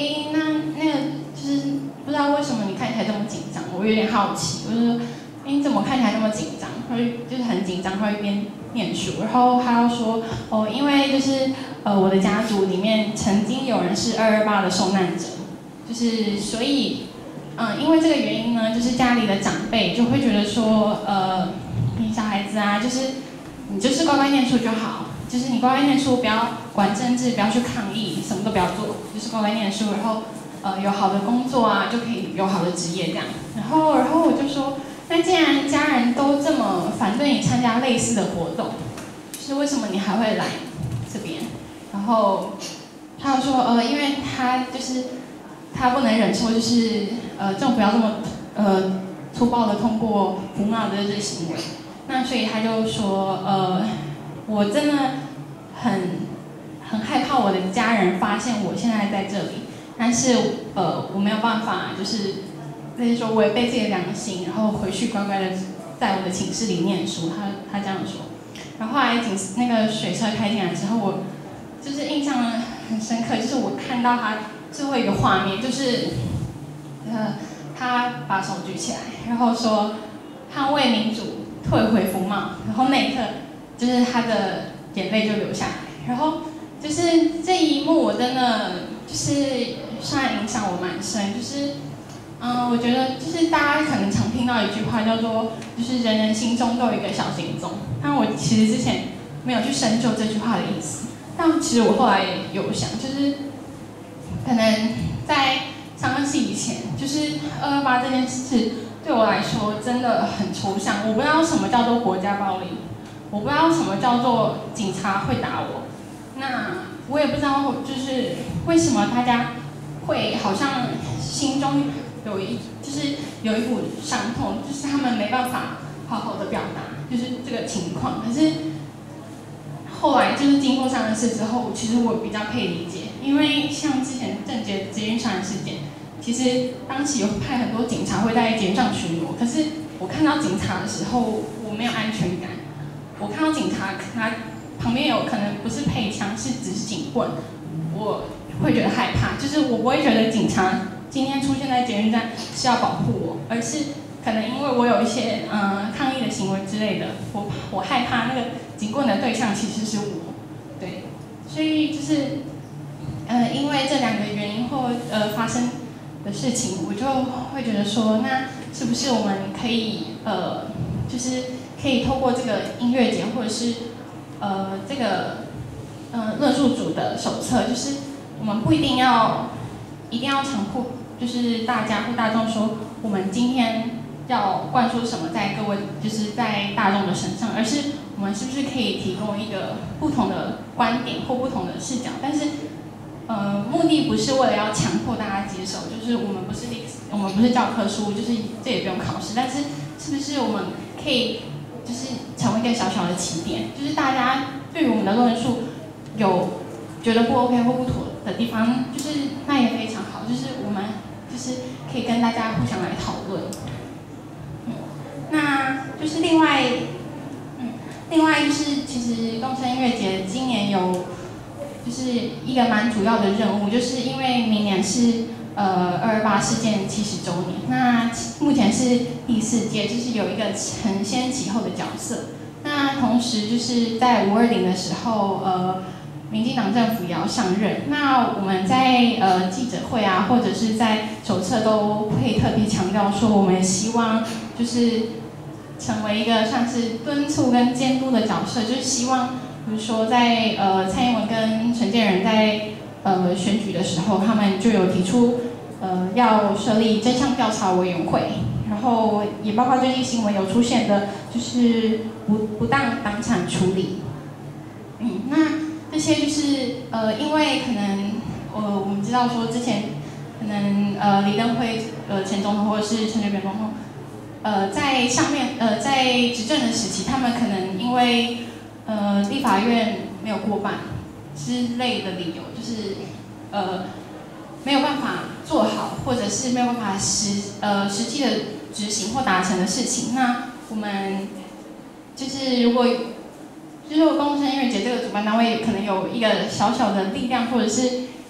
诶，那那个就是不知道为什么你看起来这么紧张，我有点好奇，我就说，诶，你怎么看起来这么紧张？他就就是很紧张，他会一边念书，然后他又说，哦，因为就是呃我的家族里面曾经有人是二二八的受难者，就是所以，嗯，因为这个原因呢，就是家里的长辈就会觉得说，呃，你小孩子啊，就是你就是乖乖念书就好。就是你乖乖念书，不要管政治，不要去抗议，什么都不要做，就是乖乖念书，然后呃有好的工作啊，就可以有好的职业这样。然后然后我就说，那既然家人都这么反对你参加类似的活动，就是为什么你还会来这边？然后他就说，呃，因为他就是他不能忍受，就是呃政府要这么呃粗暴的通过胡闹的这些行为，那所以他就说，呃。我真的很很害怕我的家人发现我现在在这里，但是呃我没有办法，就是类似说违背自己的良心，然后回去乖乖的在我的寝室里念书。他他这样说，然后后来警那个水车开进来之后，我就是印象很深刻，就是我看到他最后一个画面，就是呃他把手举起来，然后说捍卫民主，退回服贸，然后那一刻。就是他的眼泪就流下来，然后就是这一幕我真的就是虽然影响我蛮深，就是嗯，我觉得就是大家可能常听到一句话叫做，就是人人心中都有一个小警钟。但我其实之前没有去深究这句话的意思，但其实我后来有想，就是可能在上个世纪以前，就是二二八这件事对我来说真的很抽象，我不知道什么叫做国家暴力。我不知道什么叫做警察会打我，那我也不知道就是为什么大家会好像心中有一就是有一股伤痛，就是他们没办法好好的表达，就是这个情况。可是后来就是经过上个事之后，其实我比较可以理解，因为像之前郑捷捷运杀人事件，其实当时有派很多警察会在捷运上巡逻，可是我看到警察的时候，我没有安全感。我看到警察，他旁边有可能不是配枪，是只是警棍，我会觉得害怕。就是我不会觉得警察今天出现在捷运站是要保护我，而是可能因为我有一些嗯、呃、抗议的行为之类的，我我害怕那个警棍的对象其实是我，对，所以就是呃因为这两个原因或呃发生的事情，我就会觉得说，那是不是我们可以呃就是。可以透过这个音乐节，或者是呃这个呃论述组的手册，就是我们不一定要一定要强迫，就是大家或大众说我们今天要灌输什么在各位就是在大众的身上，而是我们是不是可以提供一个不同的观点或不同的视角？但是呃目的不是为了要强迫大家接受，就是我们不是历史，我们不是教科书，就是这也不用考试，但是是不是我们可以就是成为一个小小的起点，就是大家对于我们的论述有觉得不 OK 或不妥的地方，就是那也非常好，就是我们就是可以跟大家互相来讨论。嗯，那就是另外，嗯，另外就是其实共生音乐节今年有就是一个蛮主要的任务，就是因为明年是呃二二八事件七十周年，那目前是第四届，就是有一个承先启后的角色。那同时就是在五二零的时候，呃，民进党政府也要上任。那我们在呃记者会啊，或者是在手册都会特别强调说，我们希望就是成为一个算是敦促跟监督的角色，就是希望比如说在呃蔡英文跟陈建仁在呃选举的时候，他们就有提出呃要设立真相调查委员会。然后也包括最近新闻有出现的，就是不不当党产处理，嗯，那这些就是呃，因为可能呃我们知道说之前可能呃李登辉呃前总统或者是陈水扁总统，呃在上面呃在执政的时期，他们可能因为呃立法院没有过半之类的理由，就是呃没有办法做好，或者是没有办法实呃实际的执行或达成的事情，那我们就是如果就是共生音乐节这个主办单位可能有一个小小的力量，或者是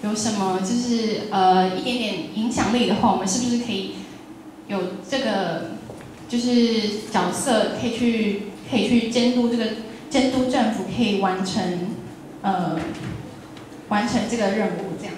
有什么就是呃一点点影响力的话，我们是不是可以有这个就是角色可以去可以去监督这个监督政府可以完成呃完成这个任务这样。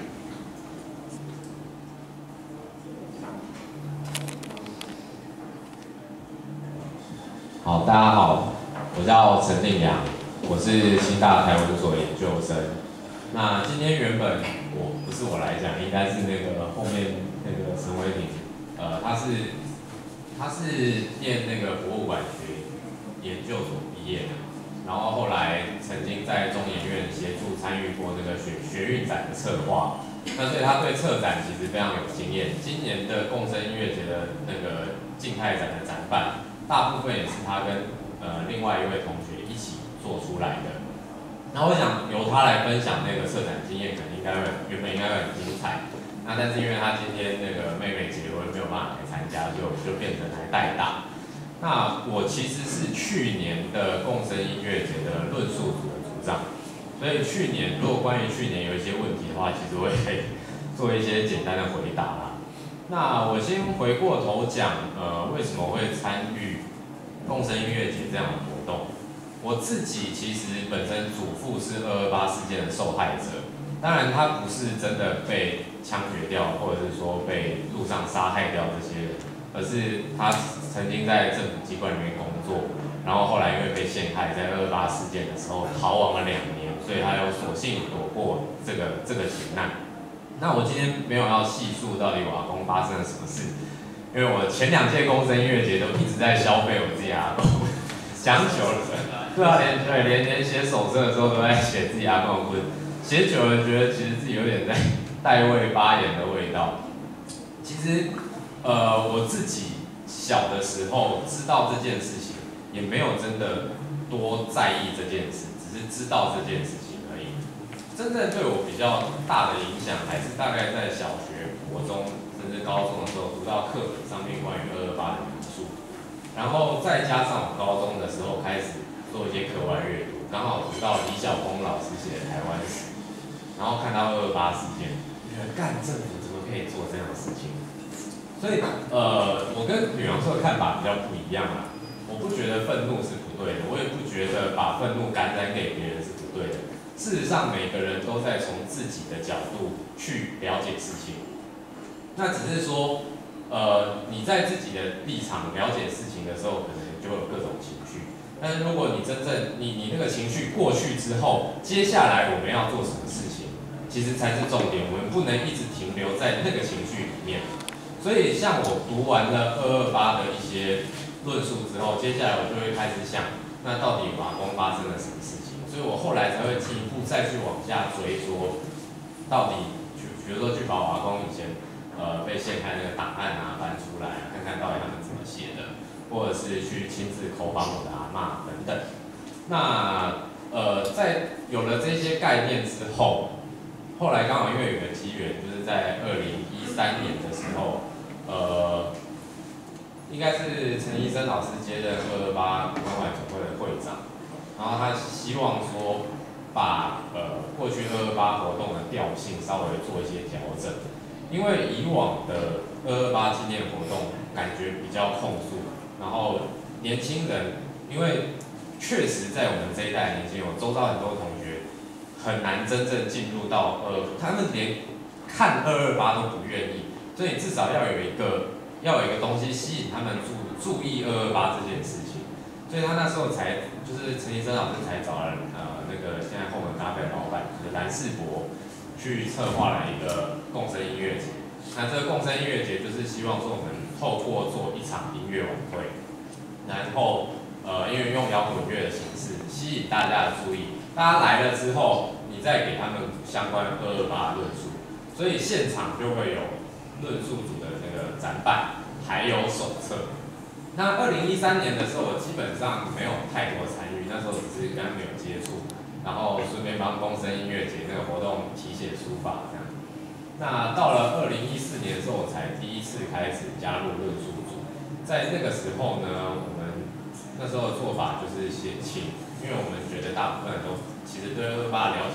好，大家好，我叫陈定良，我是新大台文所研究生。那今天原本我不是我来讲，应该是那个后面那个陈伟霆，呃，他是他是念那个博物馆学研究所毕业的，然后后来曾经在中研院协助参与过那个学学运展的策划，那所以他对策展其实非常有经验。今年的共生音乐节的那个静态展的展办，大部分也是他跟呃另外一位同学一起做出来的。然后我想由他来分享那个策展经验，可能应该会原本应该会很精彩。那但是因为他今天那个妹妹结婚没有办法来参加，就就变成来代打。那我其实是去年的共生音乐节的论述组的组长，所以去年如果关于去年有一些问题的话，其实我也可以做一些简单的回答啦。那我先回过头讲，呃，为什么会参与共生音乐节这样的活动？我自己其实本身祖父是二二八事件的受害者，当然他不是真的被枪决掉，或者是说被路上杀害掉这些人，而是他曾经在政府机关里面工作，然后后来因为被陷害，在二二八事件的时候逃亡了两年，所以他又索性躲过这个这个劫难。那我今天没有要细述到底我阿公发生了什么事，因为我前两届共生音乐节都一直在消费我自己阿公，讲久了，对啊，连对连连写手册的时候都在写自己阿公的故事，写久了觉得其实自己有点在代位发言的味道。其实，呃，我自己小的时候知道这件事情，也没有真的多在意这件事，只是知道这件事情而已。真正对我比较大的影响，还是大概在小学、国中甚至高中的时候，读到课本上面关于二二八的描述，然后再加上我高中的时候开始做一些课外阅读，刚好读到李晓峰老师写的台湾史，然后看到二二八事件，觉得干政府怎么可以做这样的事情？所以呃，我跟女王说的看法比较不一样啦。我不觉得愤怒是不对的，我也不觉得把愤怒感染给别人是不对的。事实上，每个人都在从自己的角度去了解事情。那只是说，呃，你在自己的立场了解事情的时候，可能就会有各种情绪。但是如果你真正你你那个情绪过去之后，接下来我们要做什么事情，其实才是重点。我们不能一直停留在那个情绪里面。所以，像我读完了二二八的一些论述之后，接下来我就会开始想，那到底我阿公发生了什么事情？所以我后来才会进一步再去往下追，说到底，比如说去把我阿公以前呃被陷害那个档案啊翻出来，看看到底他们怎么写的，或者是去亲自口访我的阿嬷等等。那呃，在有了这些概念之后，后来刚好因为有个机缘，就是在二零一三年的时候。呃，应该是陈医生老师接任二二八关怀总会的会长，然后他希望说把呃过去二二八活动的调性稍微做一些调整，因为以往的二二八纪念活动感觉比较控诉，然后年轻人因为确实在我们这一代年轻人，我周遭很多同学很难真正进入到呃，他们连看二二八都不愿意。所以至少要有一个要有一个东西吸引他们注注意二二八这件事情，所以他那时候才就是陈医生老师才找了呃那个现在后门咖啡的老板就是蓝世博去策划了一个共生音乐节。那这个共生音乐节就是希望说我们透过做一场音乐晚会，然后呃因为用摇滚乐的形式吸引大家的注意，大家来了之后，你再给他们相关二二八论述，所以现场就会有论述组的那个展板，还有手册。那二零一三年的时候，我基本上没有太多参与，那时候只是跟他们有接触，然后顺便帮共生音乐节那个活动题写书法这样。那到了二零一四年的时候，我才第一次开始加入论述组。在那个时候呢，我们那时候的做法就是写请，因为我们觉得大部分人都其实对二二八了解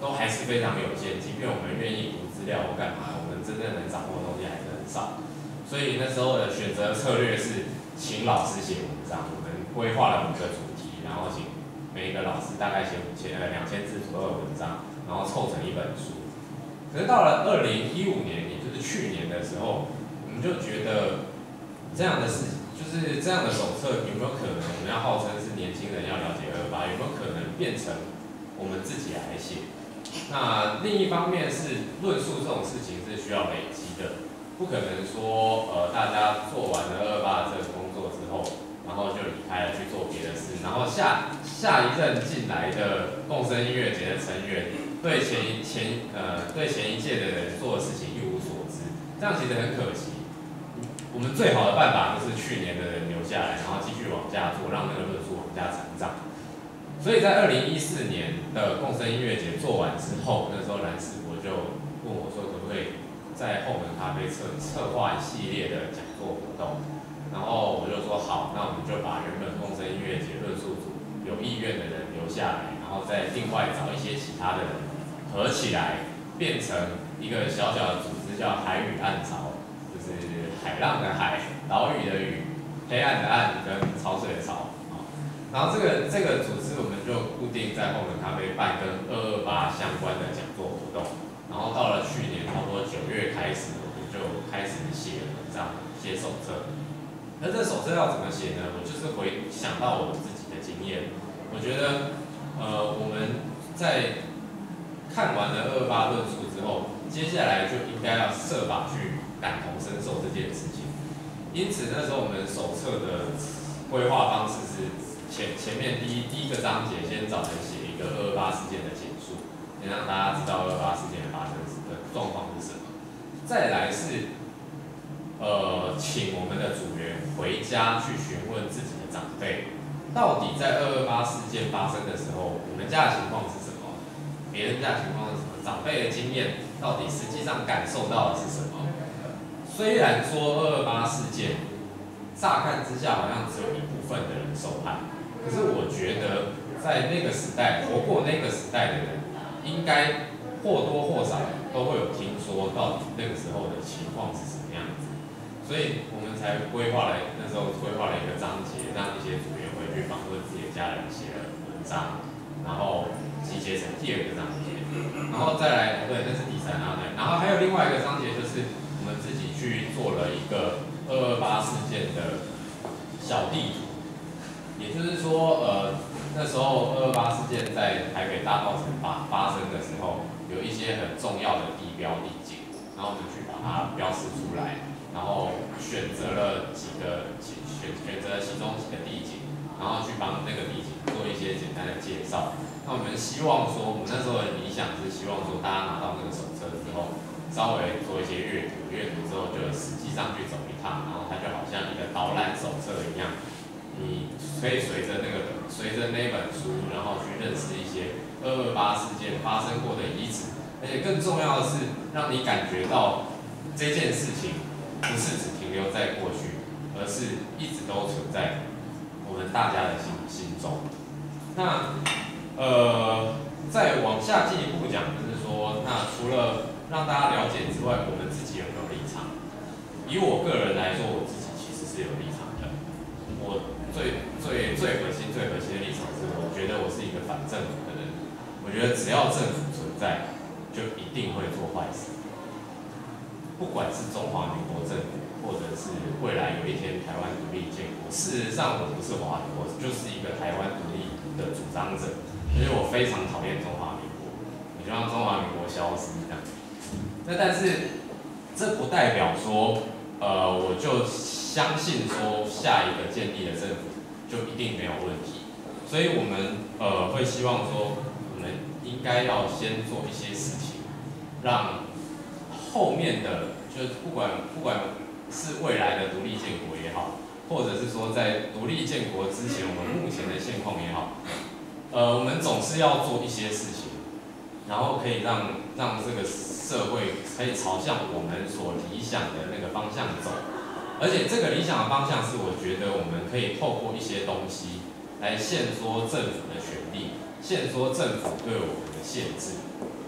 都还是非常有限，即便我们愿意读资料或干嘛，我们真正能掌握的东西还是很少。所以那时候的选择策略是请老师写文章，我们规划了五个主题，然后请每一个老师大概写五千呃两千字左右的文章，然后凑成一本书。可是到了二零一五年，也就是去年的时候，我们就觉得这样的事，就是这样的手册有没有可能，我们要号称是年轻人要了解二二八，有没有可能变成我们自己来写？那另一方面是论述这种事情是需要累积的，不可能说呃大家做完了二二八这个工作之后，然后就离开了去做别的事，然后下下一任进来的共生音乐节的成员对前一前呃对前一届的人做的事情一无所知，这样其实很可惜。我们最好的办法就是去年的人留下来，然后继续往下做，让那个论述往下成长。所以在二零一四年的共生音乐节做完之后，那时候蓝世博就问我说，可不可以在后门咖啡策策划一系列的讲座活动？然后我就说好，那我们就把原本共生音乐节论述组有意愿的人留下来，然后再另外找一些其他的人合起来，变成一个小小的组织，叫海与暗潮，就是海浪的海，岛屿的屿，黑暗的暗跟潮水的潮。然后这个这个组织我们就固定在后门咖啡办跟二二八相关的讲座活动，然后到了去年差不多九月开始，我们就开始写文章、写手册。那这手册要怎么写呢？我就是回想到我自己的经验，我觉得呃我们在看完了二二八论述之后，接下来就应该要设法去感同身受这件事情。因此那时候我们手册的规划方式是。前前面第一第一个章节先找人写一个二二八事件的简述，先让大家知道二二八事件的发生的状况是什么。再来是，呃，请我们的组员回家去询问自己的长辈，到底在二二八事件发生的时候，我们家的情况是什么，别人家的情况是什么，长辈的经验到底实际上感受到的是什么。虽然说二二八事件，乍看之下好像只有一部分的人受害。可是我觉得，在那个时代活过那个时代的人，应该或多或少都会有听说到底那个时候的情况是什么样子，所以我们才规划了那时候规划了一个章节，让一些组员回去访问自己的家人，写了文章，然后集结成第二个章节，然后再来对，那是第三章对，然后还有另外一个章节就是我们自己去做了一个二二八事件的小地图。也就是说，呃，那时候二二八事件在台北大稻埕发发生的时候，有一些很重要的地标地景，然后我们去把它标示出来，然后选择了几个选选择了其中几个地景，然后去帮那个地景做一些简单的介绍。那我们希望说，我们那时候的理想是希望说，大家拿到那个手册之后，稍微做一些阅读，阅读之后就实际上去走一趟，然后它就好像一个导览手册一样。你可以随着那个随着那本书，然后去认识一些二二八事件发生过的遗址，而且更重要的是，让你感觉到这件事情不是只停留在过去，而是一直都存在我们大家的心心中。那呃，再往下进一步讲，就是说，那除了让大家了解之外，我们自己有没有立场？以我个人来说，我自己其实是有立场的。我最最最核心、最核心的立场是，我觉得我是一个反政府的人。我觉得只要政府存在，就一定会做坏事。不管是中华民国政府，或者是未来有一天台湾独立建国，事实上我不是华人，我就是一个台湾独立的主张者，因为我非常讨厌中华民国，我希望中华民国消失这样。那但是这不代表说，呃，我就相信说下一个建立的政府就一定没有问题，所以我们呃会希望说，我们应该要先做一些事情，让后面的就不管不管是未来的独立建国也好，或者是说在独立建国之前我们目前的现况也好，呃，我们总是要做一些事情，然后可以让让这个社会可以朝向我们所理想的那个方向走。而且这个理想的方向是，我觉得我们可以透过一些东西来限缩政府的权利，限缩政府对我们的限制。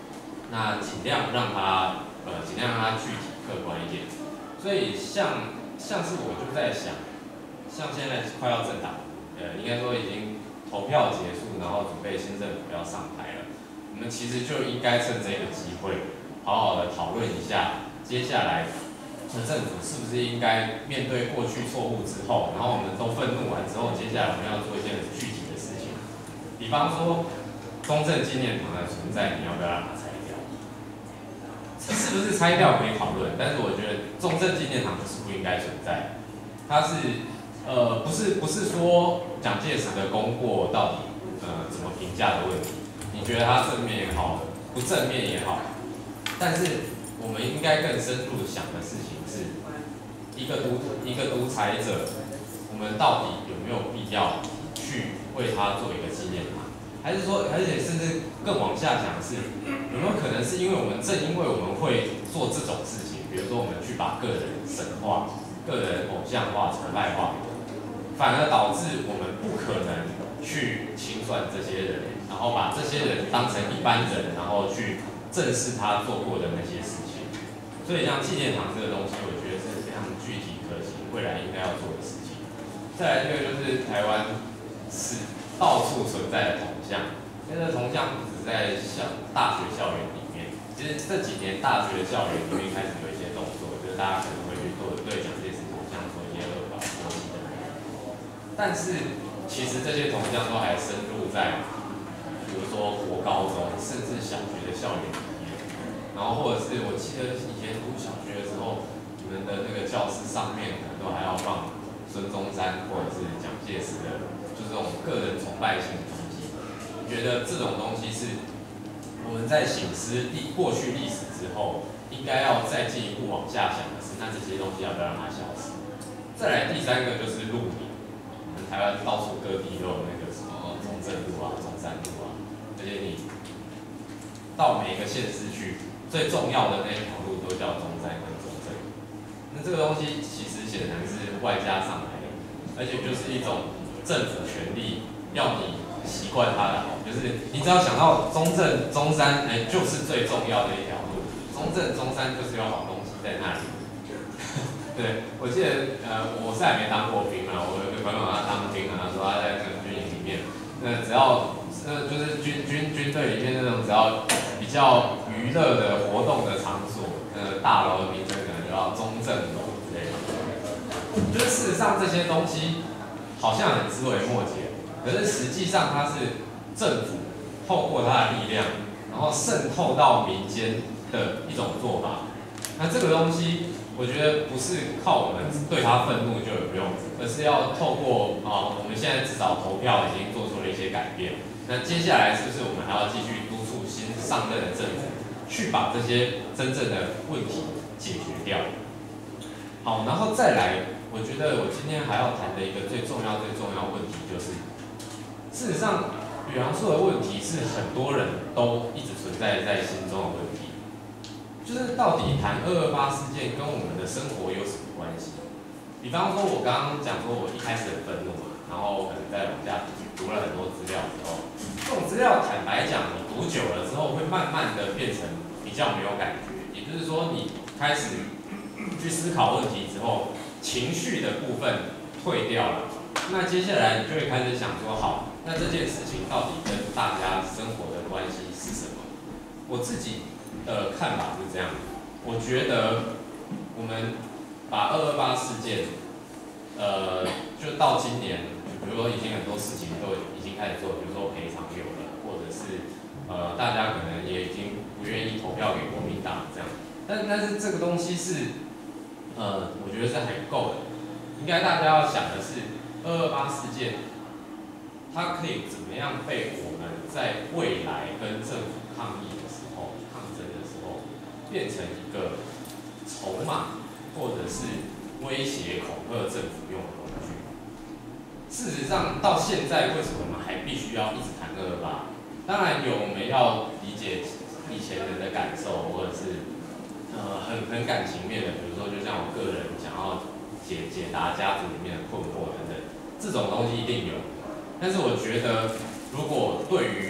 那尽量让它呃尽量让它具体客观一点。所以像像是我就在想，像现在快要政党，呃应该说已经投票结束，然后准备新政府要上台了，我们其实就应该趁这个机会，好好的讨论一下接下来。那政府是不是应该面对过去错误之后，然后我们都愤怒完之后，接下来我们要做一件很具体的事情，比方说中正纪念堂的存在，你要不要让它拆掉？是不是拆掉可以讨论，但是我觉得中正纪念堂就是不应该存在，它是呃不是不是说蒋介石的功过到底呃怎么评价的问题，你觉得它正面也好，不正面也好，但是我们应该更深入的想的事情是，一个独一个独裁者，我们到底有没有必要去为他做一个纪念堂？还是说，而且甚至更往下想是，有没有可能是因为我们正因为我们会做这种事情，比如说我们去把个人神化、个人偶像化、崇拜化，反而导致我们不可能去清算这些人，然后把这些人当成一般人，然后去正视他做过的那些事情。所以像纪念堂这个东西，我觉得是非常具体可行，未来应该要做的事情。再来这个就是台湾是到处存在的铜像，因为这铜像不只在校大学校园里面，其实这几年大学的校园里面开始有一些动作，就是大家可能会去做对蒋介石铜像做一些恶搞攻击的。但是其实这些铜像都还深入在，比如说国高中甚至小学的校园里面。然后或者是我记得以前读小学的时候，你们的那个教室上面可能都还要放孙中山或者是蒋介石的，就是这种个人崇拜性的东西。我觉得这种东西是我们在省思历过去历史之后，应该要再进一步往下想的是，那这些东西要不要让它消失？再来第三个就是路名，我们台湾到处各地都有那个什么中正路啊、中山路啊，而且你到每个县市去。最重要的那一条路都叫中山跟中正，那这个东西其实显然是外加上来的，而且就是一种政府权力要你习惯它的好，就是你只要想到中正、中山，哎，就是最重要的一条路，中正、中山就是有好东西在那里。对，我记得呃，我是还没当过兵嘛，我有个朋友他当兵啊，他说他在那个军营里面，那只要那就是军军军队里面那种只要比较娱乐的活动的场所，呃，大楼的名称可能就叫中正楼之类的。就是事实上这些东西好像很枝微末节，可是实际上它是政府透过它的力量，然后渗透到民间的一种做法。那这个东西，我觉得不是靠我们对它愤怒就有用，而是要透过啊，我们现在至少投票已经做出了一些改变。那接下来是不是我们还要继续督促新上任的政府？去把这些真正的问题解决掉。好，然后再来，我觉得我今天还要谈的一个最重要、最重要的问题就是，事实上，吕阳说的问题是很多人都一直存在在心中的问题，就是到底谈二二八事件跟我们的生活有什么关系？比方说，我刚刚讲说我一开始很愤怒嘛，然后可能在往下读了很多资料之后。这种资料坦白讲，你读久了之后，会慢慢的变成比较没有感觉。也就是说，你开始去思考问题之后，情绪的部分退掉了。那接下来你就会开始想说，好，那这件事情到底跟大家生活的关系是什么？我自己的看法是这样，我觉得我们把二二八事件，呃，就到今年。比如说，已经很多事情都已经开始做，比如说赔偿有了，或者是呃，大家可能也已经不愿意投票给国民党这样。但但是这个东西是，呃，我觉得是还不够的。应该大家要想的是，二二八事件，它可以怎么样被我们在未来跟政府抗议的时候、抗争的时候，变成一个筹码，或者是威胁、恐吓政府用的工具。事实上，到现在为什么我们还必须要一直谈二二八？当然有，我们要理解以前人的感受，或者是呃很很感情面的，比如说就像我个人想要解解答家族里面的困惑等等，这种东西一定有。但是我觉得，如果对于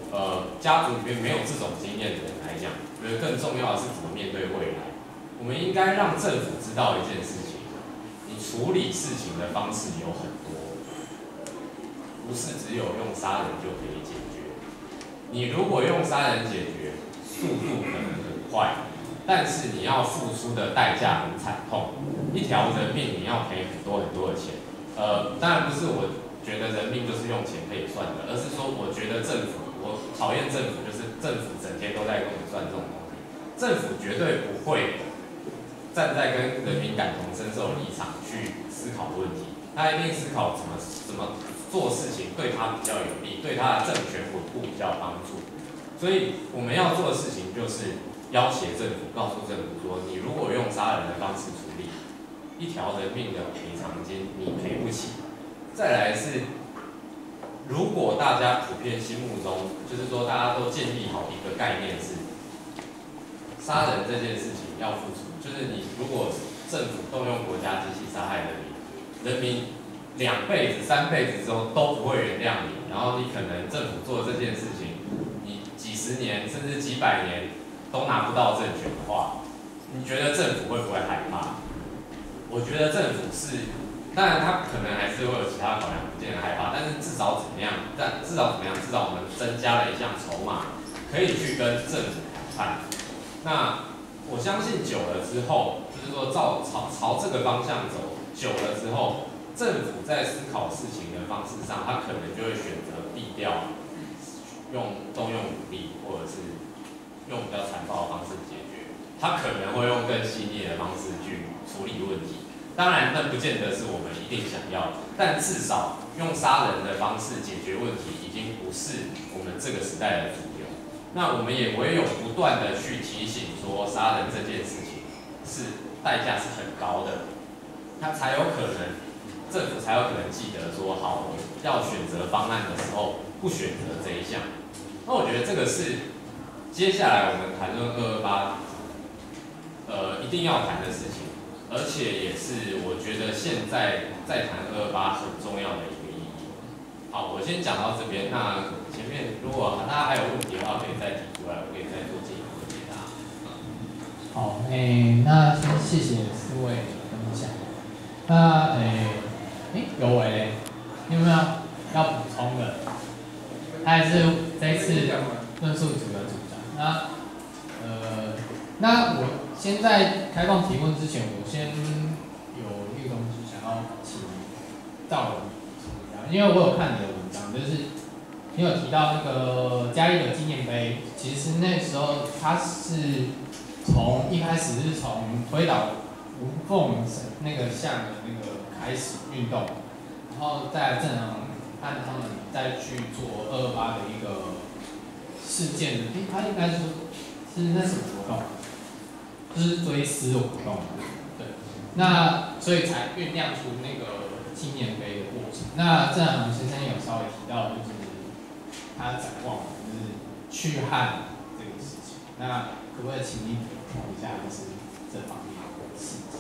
呃家族里面没有这种经验的人来讲，我觉得更重要的是怎么面对未来。我们应该让政府知道一件事情：你处理事情的方式有很多，不是只有用杀人就可以解决。你如果用杀人解决，速度可能很快，但是你要付出的代价很惨痛。一条人命你要赔很多很多的钱。呃，当然不是我觉得人命就是用钱可以算的，而是说我觉得政府，我讨厌政府，就是政府整天都在跟我们算这种东西。政府绝对不会站在跟人民感同身受的立场去思考问题，他一定思考怎么怎么做事情对他比较有利，对他的政权稳固比较有帮助。所以我们要做的事情就是要挟政府，告诉政府说，你如果用杀人的方式处理，一条人命的赔偿金你赔不起。再来是，如果大家普遍心目中，就是说大家都建立好一个概念是，杀人这件事情要付出，就是你如果政府动用国家机器杀害人民，人民两辈子、三辈子之后都不会原谅你，然后你可能政府做这件事情，你几十年甚至几百年都拿不到政权的话，你觉得政府会不会害怕？我觉得政府是，当然他可能还是会有其他考量，不见得害怕，但是至少怎么样？但至少怎么样？至少我们增加了一项筹码，可以去跟政府谈判。那我相信久了之后，就是说照朝朝这个方向走，久了之后，政府在思考事情的方式上，他可能就会选择避掉用动用武力，或者是用比较残暴的方式解决。他可能会用更细腻的方式去处理问题。当然，那不见得是我们一定想要的，但至少用杀人的方式解决问题，已经不是我们这个时代的主流。那我们也唯有不断的去提醒说，杀人这件事情是代价是很高的，他才有可能，政府才有可能记得说，好，我要选择方案的时候不选择这一项。那我觉得这个是接下来我们谈论二二八，呃，一定要谈的事情。而且也是我觉得现在在谈二二八很重要的一个意义。好，我先讲到这边。那前面如果大家还有问题的话，可以再提出来，我可以再做进一步的解答。 好，诶、欸，那先谢谢四位的分享。那诶，诶、欸，有为，你有没有要补充的？他也是这一次论述组的组长。那呃，那我。先在开放提问之前，我先有一个东西想要请赵荣说一下，因为我有看你的文章，就是你有提到那个嘉义的纪念碑，其实那时候它是从一开始是从推倒吴凤那个像的那个开始运动，然后再来正常按他们再去做二二八的一个事件的，他应该是是那什么活动？就是追思活动，对，那所以才酝酿出那个纪念碑的过程。那郑航先生有稍微提到，就是他展望就是去汉这个事情。那可不可以请你补充一下，就是这方面的细节？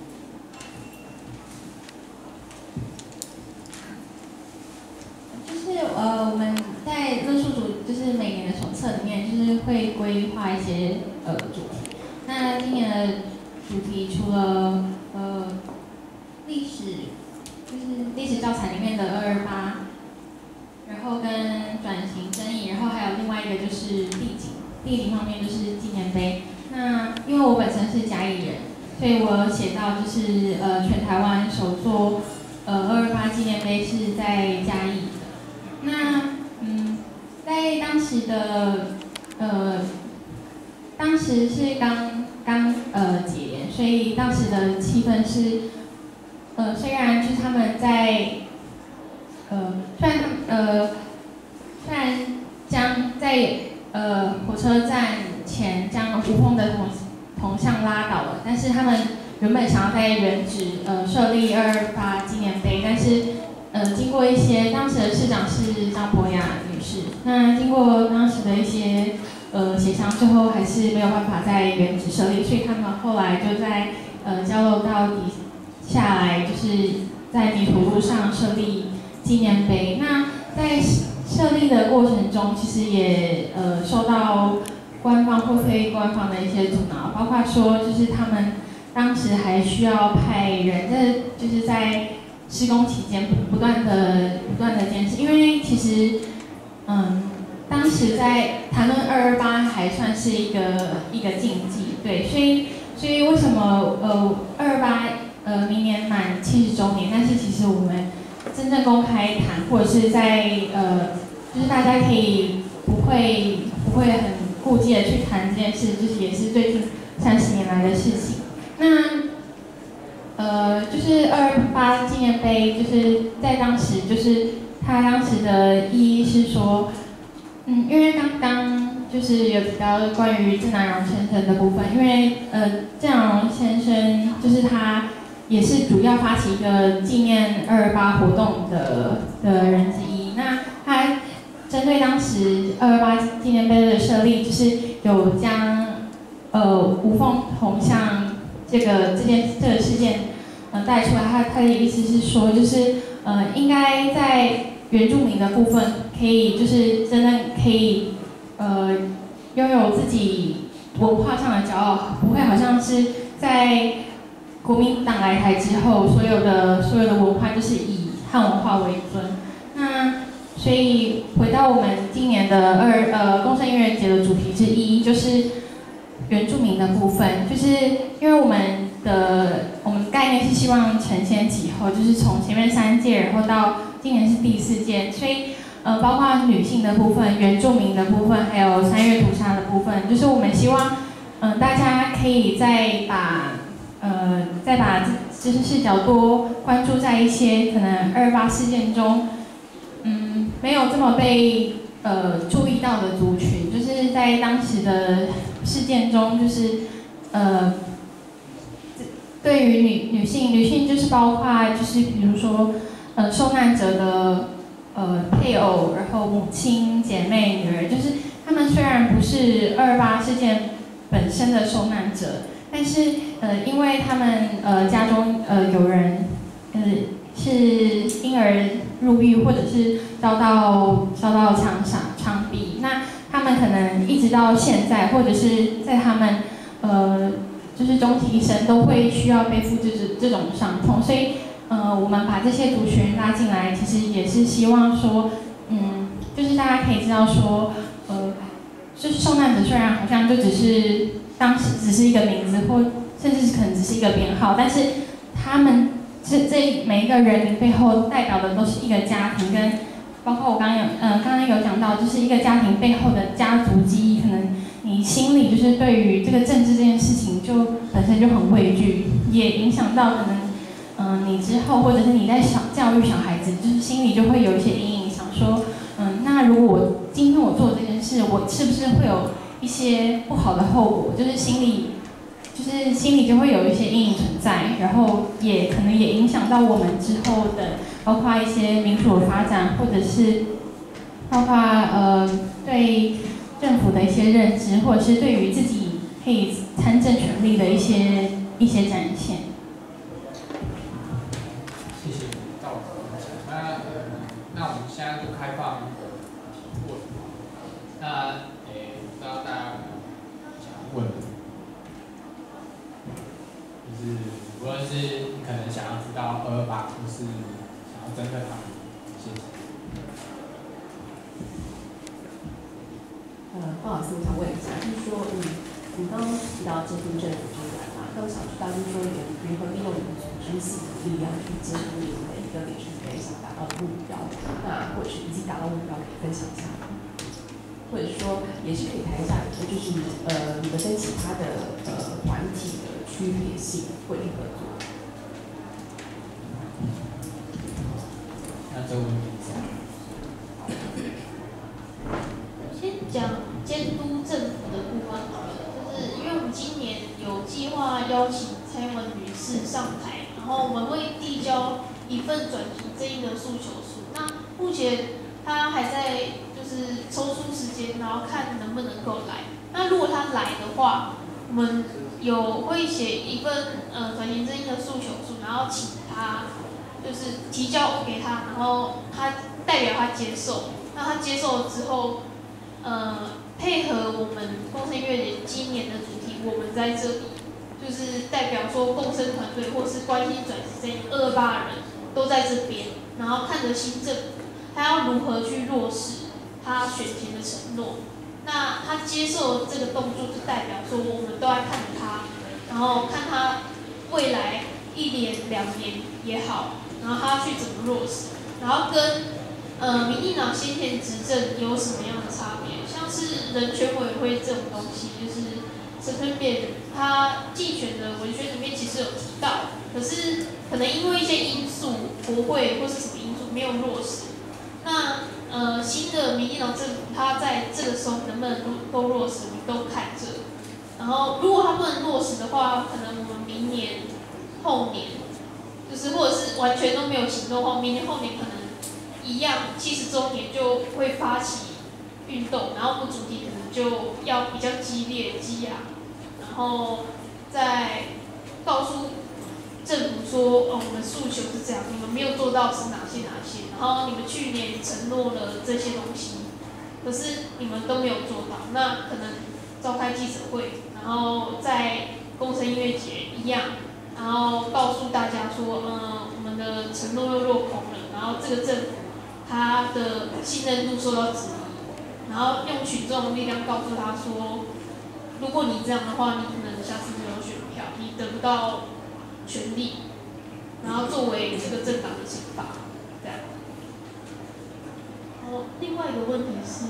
就是呃，我们在论述组就是每年的手册里面，就是会规划一些呃主题。那今年的主题除了呃历史，就是历史教材里面的二二八，然后跟转型争议，然后还有另外一个就是地景，地景方面就是纪念碑。那因为我本身是嘉义人，所以我有写到就是呃全台湾首座呃二二八纪念碑是在嘉义的。那嗯，在当时的呃。当时是刚刚呃解严，所以当时的气氛是，呃虽然就是他们在，呃虽然他们呃虽然将在呃火车站前将吴凤的铜铜像拉倒了，但是他们原本想要在原址呃设立二二八纪念碑，但是呃经过一些当时的市长是张博雅女士，那经过当时的一些呃协商，最后还是没有办法在原址设立，所以他们后来就在呃交流道底下来，就是在弥陀路上设立纪念碑。那在设立的过程中，其实也呃受到官方或非官方的一些阻挠，包括说就是他们当时还需要派人，这就是在施工期间不断的不断的监视，因为其实嗯当时在谈论二二八还算是一个一个禁忌，对，所以所以为什么呃二二八呃明年满七十周年，但是其实我们真正公开谈，或者是在呃，就是大家可以不会不会很顾忌的去谈这件事，就是也是最近三十年来的事情。那呃，就是二二八纪念碑，就是在当时，就是它当时的意义是说，嗯，因为刚刚就是有提到关于郑南榕先生的部分，因为呃，郑南榕先生就是他。也是主要发起一个纪念二二八活动的的人之一。那他针对当时二二八纪念碑的设立，就是有将呃无缝铜像这个这件这个事件呃带出来。他他的意思是说，就是呃应该在原住民的部分，可以就是真正可以呃拥有自己文化上的骄傲，不会好像是在国民党来台之后，所有的所有的文化就是以汉文化为尊。那所以回到我们今年的二呃共生音乐节的主题之一，就是原住民的部分，就是因为我们的我们的概念是希望承先启后，就是从前面三届，然后到今年是第四届，所以呃包括女性的部分、原住民的部分，还有三月屠杀的部分，就是我们希望嗯、呃、大家可以再把呃，再把就是视角多关注在一些可能二二八事件中，嗯，没有这么被呃注意到的族群，就是在当时的事件中，就是呃，对于女女性，女性就是包括就是比如说呃受难者的呃配偶，然后母亲、姐妹、女儿，就是他们虽然不是二二八事件本身的受难者。但是，呃，因为他们呃家中呃有人，呃是因而入狱，或者是遭到遭到枪杀、枪毙，那他们可能一直到现在，或者是在他们呃就是终其一生都会需要背负这这这种伤痛，所以呃我们把这些族群拉进来，其实也是希望说，嗯，就是大家可以知道说，呃，就是受难者虽然好像就只是。当时只是一个名字，或甚至可能只是一个编号，但是他们这这每一个人名背后代表的都是一个家庭，跟包括我刚刚有呃刚刚有讲到，就是一个家庭背后的家族记忆，可能你心里就是对于这个政治这件事情就本身就很畏惧，也影响到可能嗯、呃、你之后或者是你在小教育小孩子，就是心里就会有一些阴影，想说嗯那如果我今天我做这件事，我是不是会有一些不好的后果，就是心里，就是心里就会有一些阴影存在，然后也可能也影响到我们之后的，包括一些民主的发展，或者是包括呃对政府的一些认知，或者是对于自己可以参政权利的一些一些展现。 谢谢赵总分享。那呃，那我们现在就开放一个问，那。不知道大家有没有想问的，就是无论是你可能想要知道二二八，或是想要针对他们，谢谢。 呃，不好意思，我想问一下，就是说，嗯，你刚刚提到监督政府之外嘛，那我想知道，就是说，你如何利用你们组织系统力量去监督你们的一个里程碑想达到的目标，那或者是已经达到目标，可以分享一下吗？或者说也是可以谈一下，就是呃你们跟其他的呃团体的区别性会合作。 那这个问题先讲监督政府的部分好了，就是因为我们今年有计划邀请蔡英文女士上台，然后我们会递交一份转型正义的诉求书。那目前她还在。就是抽出时间，然后看能不能够来。那如果他来的话，我们有会写一份呃转型正义的诉求书，然后请他就是提交给他，然后他代表他接受。 那他接受了之后，呃，配合我们共生音乐节今年的主题，我们在这里就是代表说共生团队或是关心转型正义二二八的人都在这边，然后看着新政府他要如何去落实他选前的承诺。那他接受这个动作，就代表说我们都在看着他，然后看他未来一年两年也好，然后他去怎么落实，然后跟呃民进党先前执政有什么样的差别？像是人权委员会这种东西，就是陈水扁他竞选的文宣里面其实有提到，可是可能因为一些因素，国会或是什么因素没有落实。那呃新的民进党政府，他在这个时候能不能都落实，我们都看着。然后如果他不能落实的话，可能我们明年、后年，就是或者是完全都没有行动的话，明年、后年可能一样，七十周年就会发起运动，然后我们主题可能就要比较激烈、激昂，然后再告诉政府说，哦，我们诉求是这样，你们没有做到是哪些哪些，然后你们去年承诺了这些东西，可是你们都没有做到，那可能召开记者会，然后在共生音乐节一样，然后告诉大家说，嗯，我们的承诺又落空了，然后这个政府他的信任度受到质疑，然后用群众的力量告诉他说，如果你这样的话，你可能下次没有选票，你得不到权利，然后作为这个政党的惩罚，这样。然后另外一个问题是，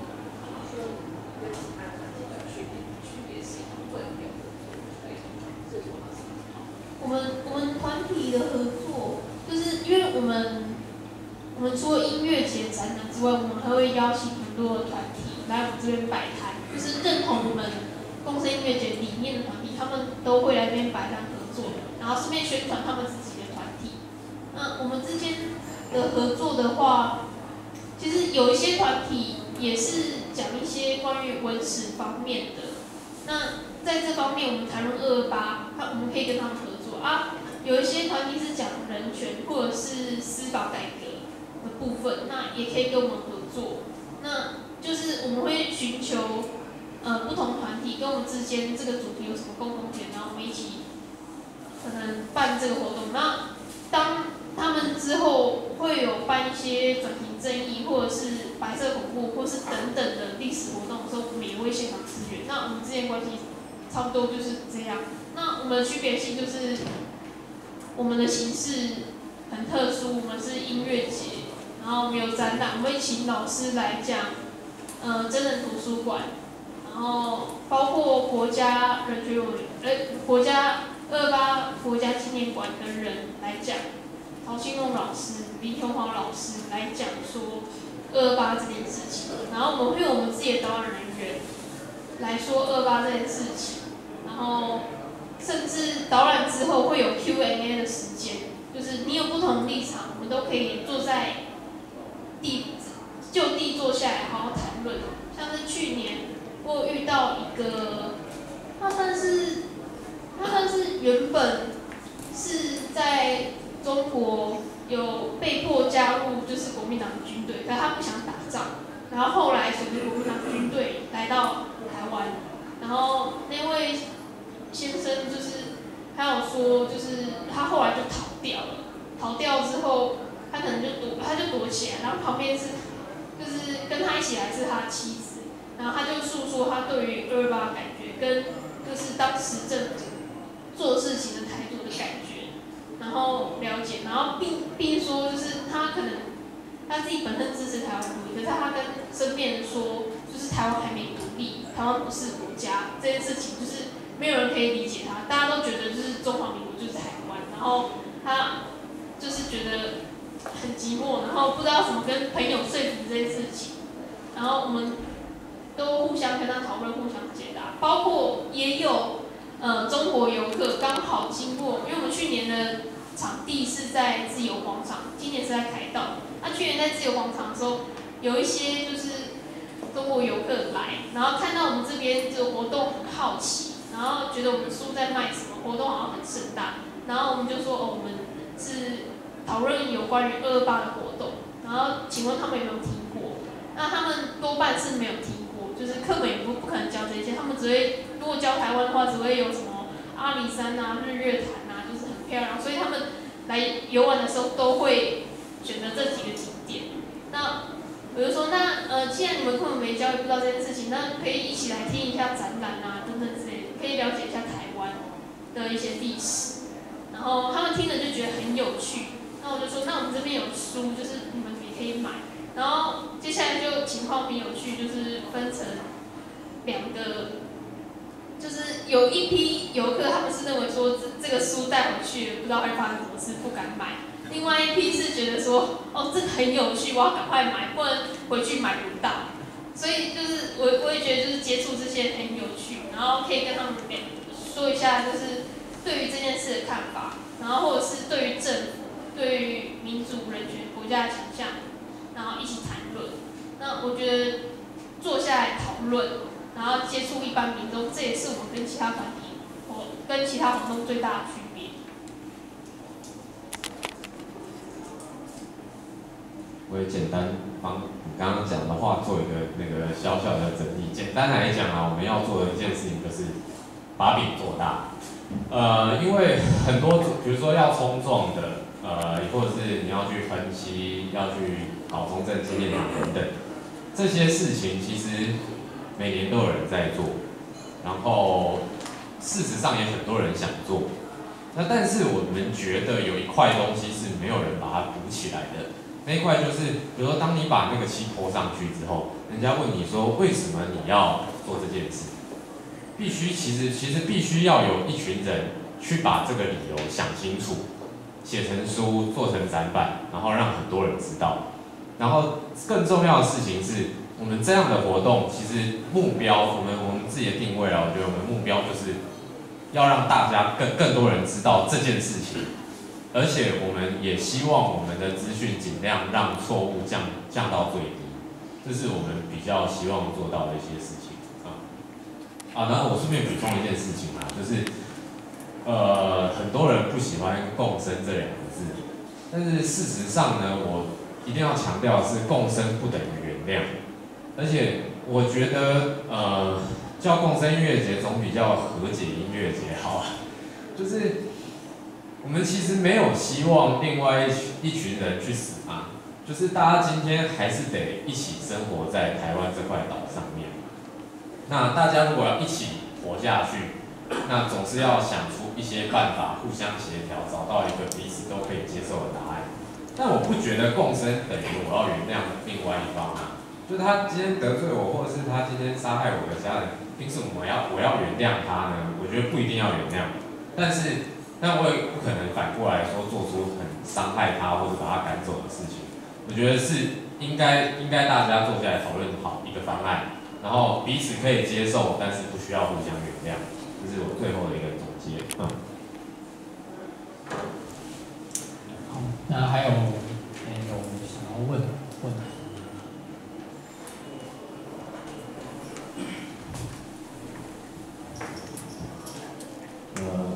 我们我们团体的合作，就是因为我们我们除了音乐节展览之外，我们还会邀请很多的团体来我们这边摆摊，就是认同我们共生音乐节理念的团体，他们都会来这边摆摊合作，然后顺便宣传他们自己的团体。那我们之间的合作的话，其实有一些团体也是讲一些关于文史方面的。那在这方面，我们谈论二二八，我们可以跟他们合作啊。有一些团体是讲人权或者是司法改革的部分，那也可以跟我们合作。那就是我们会寻求呃不同团体跟我们之间这个主题有什么共同点，然后我们一起可能办这个活动。那当他们之后会有办一些转型正义或者是白色恐怖或是等等的历史活动的时候，我们也会现场支援。那我们之间关系差不多就是这样。那我们的区别性就是我们的形式很特殊，我们是音乐节，然后我们有展览，我们会请老师来讲，呃，真人图书馆，然后包括国家人权委员，呃，国家二二八国家纪念馆的人来讲，曹兴荣老师、林琼华老师来讲说二二八这件事情，然后我们会有我们自己的导览人员来说二二八这件事情，然后甚至导览之后会有 Q and A 的时间，就是你有不同的立场，我们都可以坐在地就地坐下来好好谈论。像是去年我有遇到一个，他算是他算是原本是在中国有被迫加入就是国民党的军队，可是他不想打仗，然后后来随着国民党军队来到台湾，然后那位先生就是他有说，就是他后来就逃掉了，逃掉之后他可能就躲，他就躲起来，然后旁边是就是跟他一起来是他的妻子，然后他就诉说他对于二二八的感觉跟就是当时政府做事情的态度的感觉，然后了解，然后并并说就是他可能他自己本身支持台湾独立，可是他跟身边人说，就是台湾还没独立，台湾不是国家这件事情，就是没有人可以理解他，大家都觉得就是中华民国就是台湾，然后他就是觉得很寂寞，然后不知道怎么跟朋友说服这件事情，然后我们都互相跟他讨论，互相解答，包括也有呃中国游客刚好经过，因为我们去年的场地是在自由广场，今年是在凯道。那去年在自由广场的时候，有一些就是中国游客来，然后看到我们这边这个活动很好奇，然后觉得我们书在卖什么，活动好像很盛大，然后我们就说哦，我们是讨论有关于二二八的活动，然后请问他们有没有听过？ 那他们多半是没有听过，就是课本也不不可能教这些，他们只会如果教台湾的话，只会有什么阿里山啊、日月潭啊，就是很漂亮，所以他们来游玩的时候都会选择这几个景点。那比如说，那呃，既然你们课本没教，也不知道这件事情，那可以一起来听一下展览啊，等等之类的，可以了解一下台湾的一些历史。然后他们听了就觉得很有趣，那我就说，那我们这边有书，就是你们也可以买。然后接下来就情况很有趣，就是分成两个，就是有一批游客他们是认为说这这个书带回去不知道会发生什么事，不敢买。另外一批是觉得说，哦，这个很有趣，我要赶快买，不然回去买不到。所以就是我我也觉得就是接触这些很有趣，然后可以跟他们说一下，就是对于这件事的看法，然后或者是对于政府、对于民主、人权、国家的倾向，然后一起谈论。那我觉得坐下来讨论，然后接触一般民众，这也是我们跟其他团体或跟其他活动最大的区别。 我也简单帮你刚刚讲的话做一个那个小小的整理。简单来讲啊，我们要做的一件事情就是把饼做大。呃，因为很多，比如说要冲撞的，呃，或者是你要去分析，要去搞中正纪念堂等等，这些事情其实每年都有人在做，然后事实上也很多人想做。那但是我们觉得有一块东西是没有人把它补起来的。那一块就是，比如说，当你把那个漆泼上去之后，人家问你说为什么你要做这件事，必须其实其实必须要有一群人去把这个理由想清楚，写成书，做成展板，然后让很多人知道。然后更重要的事情是，我们这样的活动其实目标，我们我们自己的定位啊，我觉得我们目标就是要让大家更更多人知道这件事情。而且我们也希望我们的资讯尽量让错误降降到最低，这是我们比较希望做到的一些事情啊。啊，然后我顺便补充一件事情啊，就是呃很多人不喜欢共生这两个字，但是事实上呢，我一定要强调的是共生不等于原谅，而且我觉得呃叫共生音乐节总比较和解音乐节好啊，就是。我们其实没有希望另外一群一群人去死嘛，就是大家今天还是得一起生活在台湾这块岛上面。那大家如果要一起活下去，那总是要想出一些办法，互相协调，找到一个彼此都可以接受的答案。但我不觉得共生等于我要原谅另外一方啊，就是他今天得罪我，或者是他今天杀害我的家人，凭什么我要我要原谅他呢？我觉得不一定要原谅，但是。但我也不可能反过来说做出很伤害他或者把他赶走的事情。我觉得是应该应该大家坐下来讨论好一个方案，然后彼此可以接受，但是不需要互相原谅。这是我最后的一个总结。嗯。 好，那还有没有想要问问？ 呃。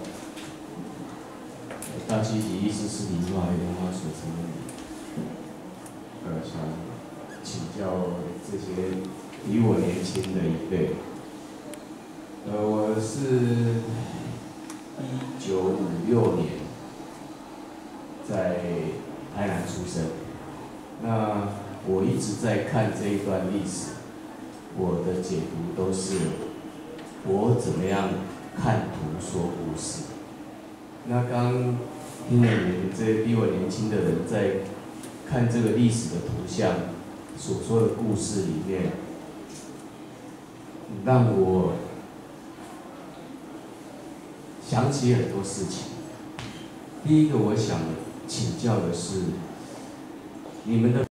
大七级意思是理化文化所成的，呃，想请教这些比我年轻的一辈。呃，我是一九五六年在台南出生，那我一直在看这一段历史，我的解读都是我怎么样看图说故事。那刚听了你们这比我年轻的人在看这个历史的图像所说的故事里面，让我想起很多事情。第一个，我想请教的是，你们的